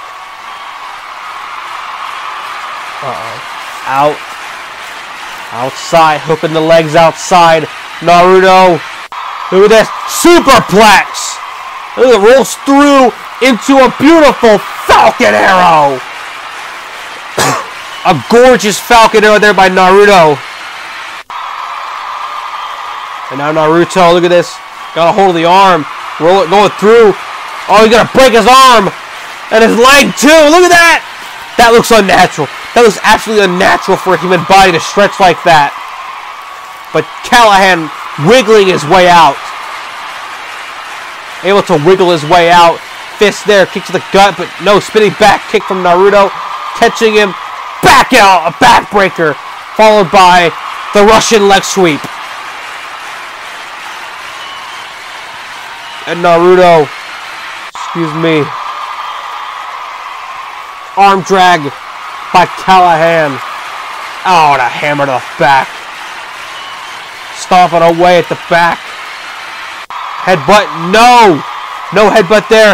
Out. Outside. Hooking the legs outside. Naruto. Look at this. Superplex. Look at it. Rolls through into a beautiful Falcon Arrow. A gorgeous falcon arrow there by Naruto. And now Naruto, look at this. Got a hold of the arm. Roll it going through. Oh, he's gonna break his arm. And his leg too. Look at that. That looks unnatural. That looks absolutely unnatural for a human body to stretch like that. But Callahan wiggling his way out. Able to wiggle his way out. Fist there, kick to the gut, but no, spinning back kick from Naruto. Catching him. Back out, a backbreaker. Followed by the Russian leg sweep. And Naruto, excuse me. Arm drag by Callahan. Oh, and a hammer to the back. Stomping away at the back. Headbutt, no! No headbutt there.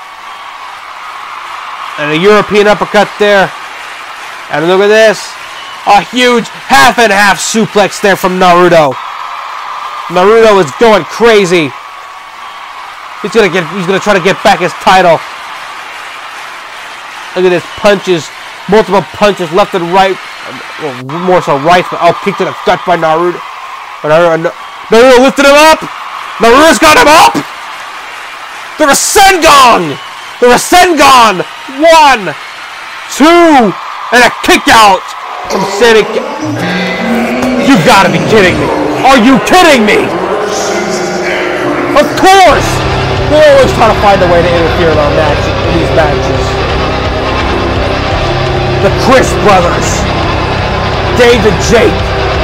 And a European uppercut there. And look at this. A huge half and half suplex there from Naruto. Naruto is going crazy. He's gonna try to get back his title. Look at this, punches. Multiple punches left and right. Well, more so right, but kick to the gut by Naruto. Naruto lifted him up. Naruto's got him up. The Rasengan. The Rasengan. 1, 2, and a kick out from Sonic. You gotta be kidding me. Are you kidding me? Of course. They always try to find a way to interfere in these matches. The Chris brothers. David Jake.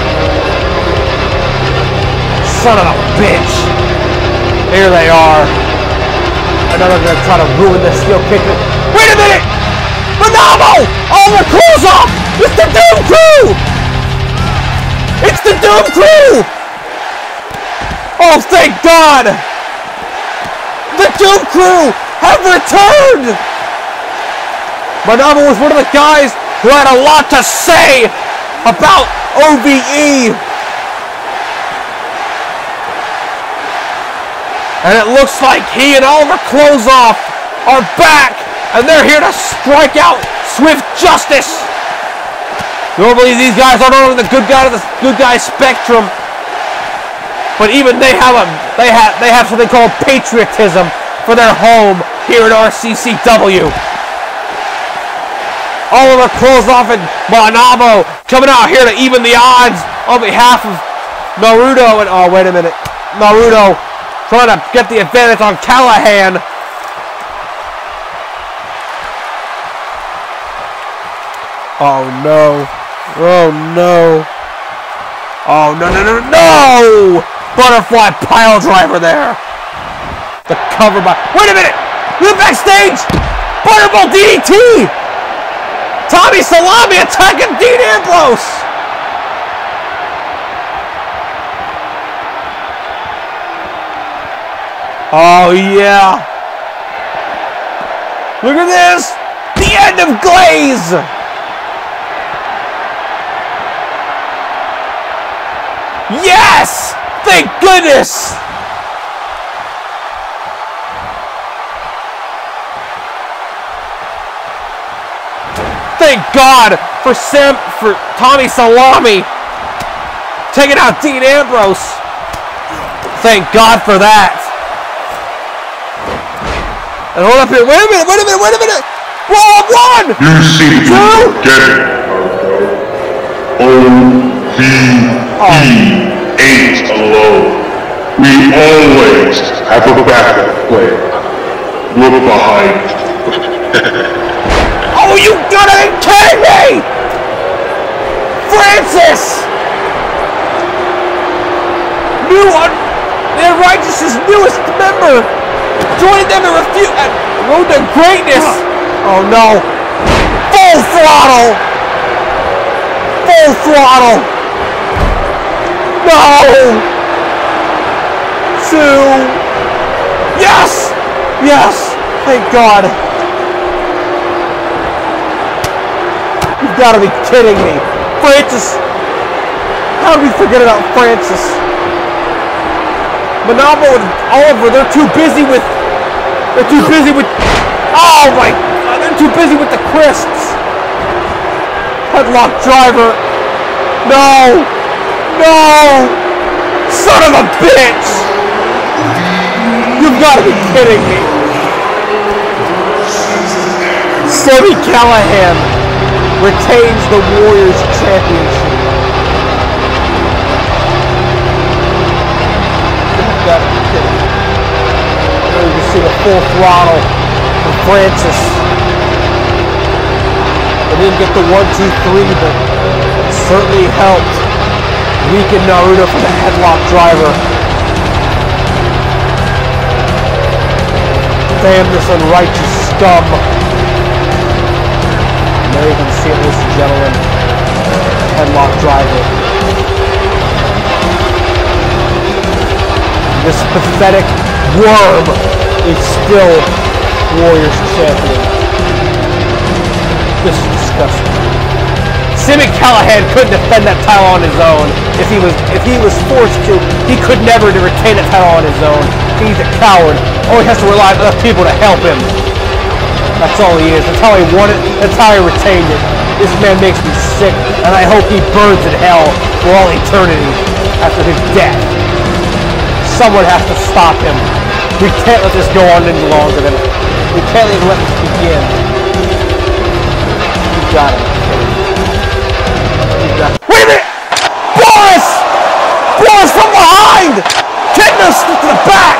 Son of a bitch. Here they are. Another gonna try to ruin the steel kick. Wait a minute! Manamo! All the clothes off! It's the Doom Crew! It's the Doom Crew! Oh, thank God! The Doom Crew have returned! Manamo was one of the guys who had a lot to say about OVE. And it looks like he and Oliver Closeoff are back, and they're here to strike out swift justice. Normally these guys aren't on the good guy spectrum, but even they have something called patriotism for their home here at RCCW. Oliver Closeoff and Manamo coming out here to even the odds on behalf of Naruto. And oh, wait a minute, Naruto trying to get the advantage on Callahan. Oh no. Oh no. Oh no, no, no, no! Butterfly pile driver there. The cover by. Wait a minute! Look backstage! Butterball DDT! Tommy Salami attacking Dean Ambrose! Oh, yeah. Look at this. The end of Glaze. Yes. Thank goodness. Thank God for Tommy Salami taking out Dean Ambrose. Thank God for that. And hold up here. Wait a minute. Whoa, 1! You seem to forget OVE ain't alone. We always have a backup plan. Look behind. Oh, you gotta be kidding me! Francis! The Righteous's newest member! Joining them in Road to Greatness! Oh no! Full throttle! Full throttle! No! 2! Yes! Yes! Thank God! You've got to be kidding me! Francis! How did we forget about Francis? Manamo and Oliver, they're too busy with... Oh my God, they're too busy with the crisps! Headlock driver. No! No! Son of a bitch! You've got to be kidding me. Sami Callihan retains the Warriors Championship. You've got to be kidding me. You can see the full throttle from Francis. They didn't get the 1, 2, 3, but it certainly helped weaken Naruto for the headlock driver. Damn this unrighteous scum. There you can see it, ladies and gentlemen. Headlock driver. This pathetic worm is still Warriors champion. This is disgusting. Sami Callihan couldn't defend that title on his own. If he was forced to, he could never retain that title on his own. He's a coward. Oh, he has to rely on other people to help him. That's all he is. That's how he won it. That's how he retained it. This man makes me sick, and I hope he burns in hell for all eternity after his death. Someone has to stop him. We can't let this go on any longer. We can't even let this begin. You got it. Wait a minute! Boris! Boris from behind! Tetanus to the back!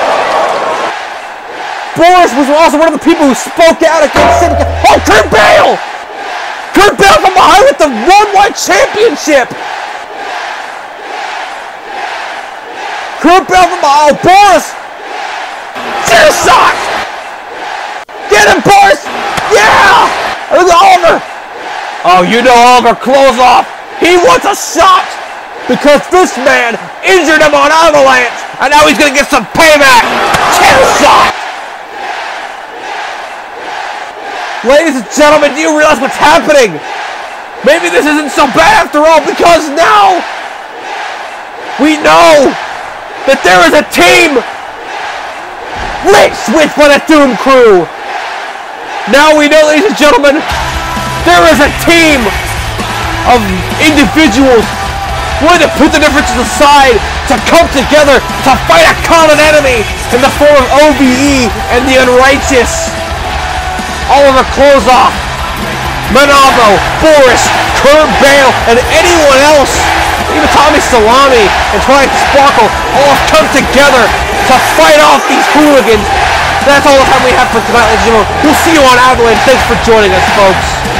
Boris was also one of the people who spoke out against Sami. Oh, Kurt Bale! Kurt Bale from behind with the Worldwide Championship! Kurt Bale from behind. Oh, Boris! Chair shot! Get him, Boris! Yeah! Look at Oliver! Oh, you know Oliver, close off! He wants a shot! Because this man injured him on Avalanche! And now he's gonna get some payback! Chair shot! Ladies and gentlemen, do you realize what's happening? Maybe this isn't so bad after all, because now we know that there is a team with by the Doom Crew. Now we know, ladies and gentlemen, there is a team of individuals willing to put the differences aside to come together to fight a common enemy in the form of OVE and the Unrighteous. Oliver Klozoff, Manavo, Boris, Kurt Bale, and anyone else, even Tommy Salami and Twilight Sparkle, all have come together to fight off these hooligans. That's all the time we have for tonight, ladies and gentlemen. We'll see you on Avalanche. Thanks for joining us, folks.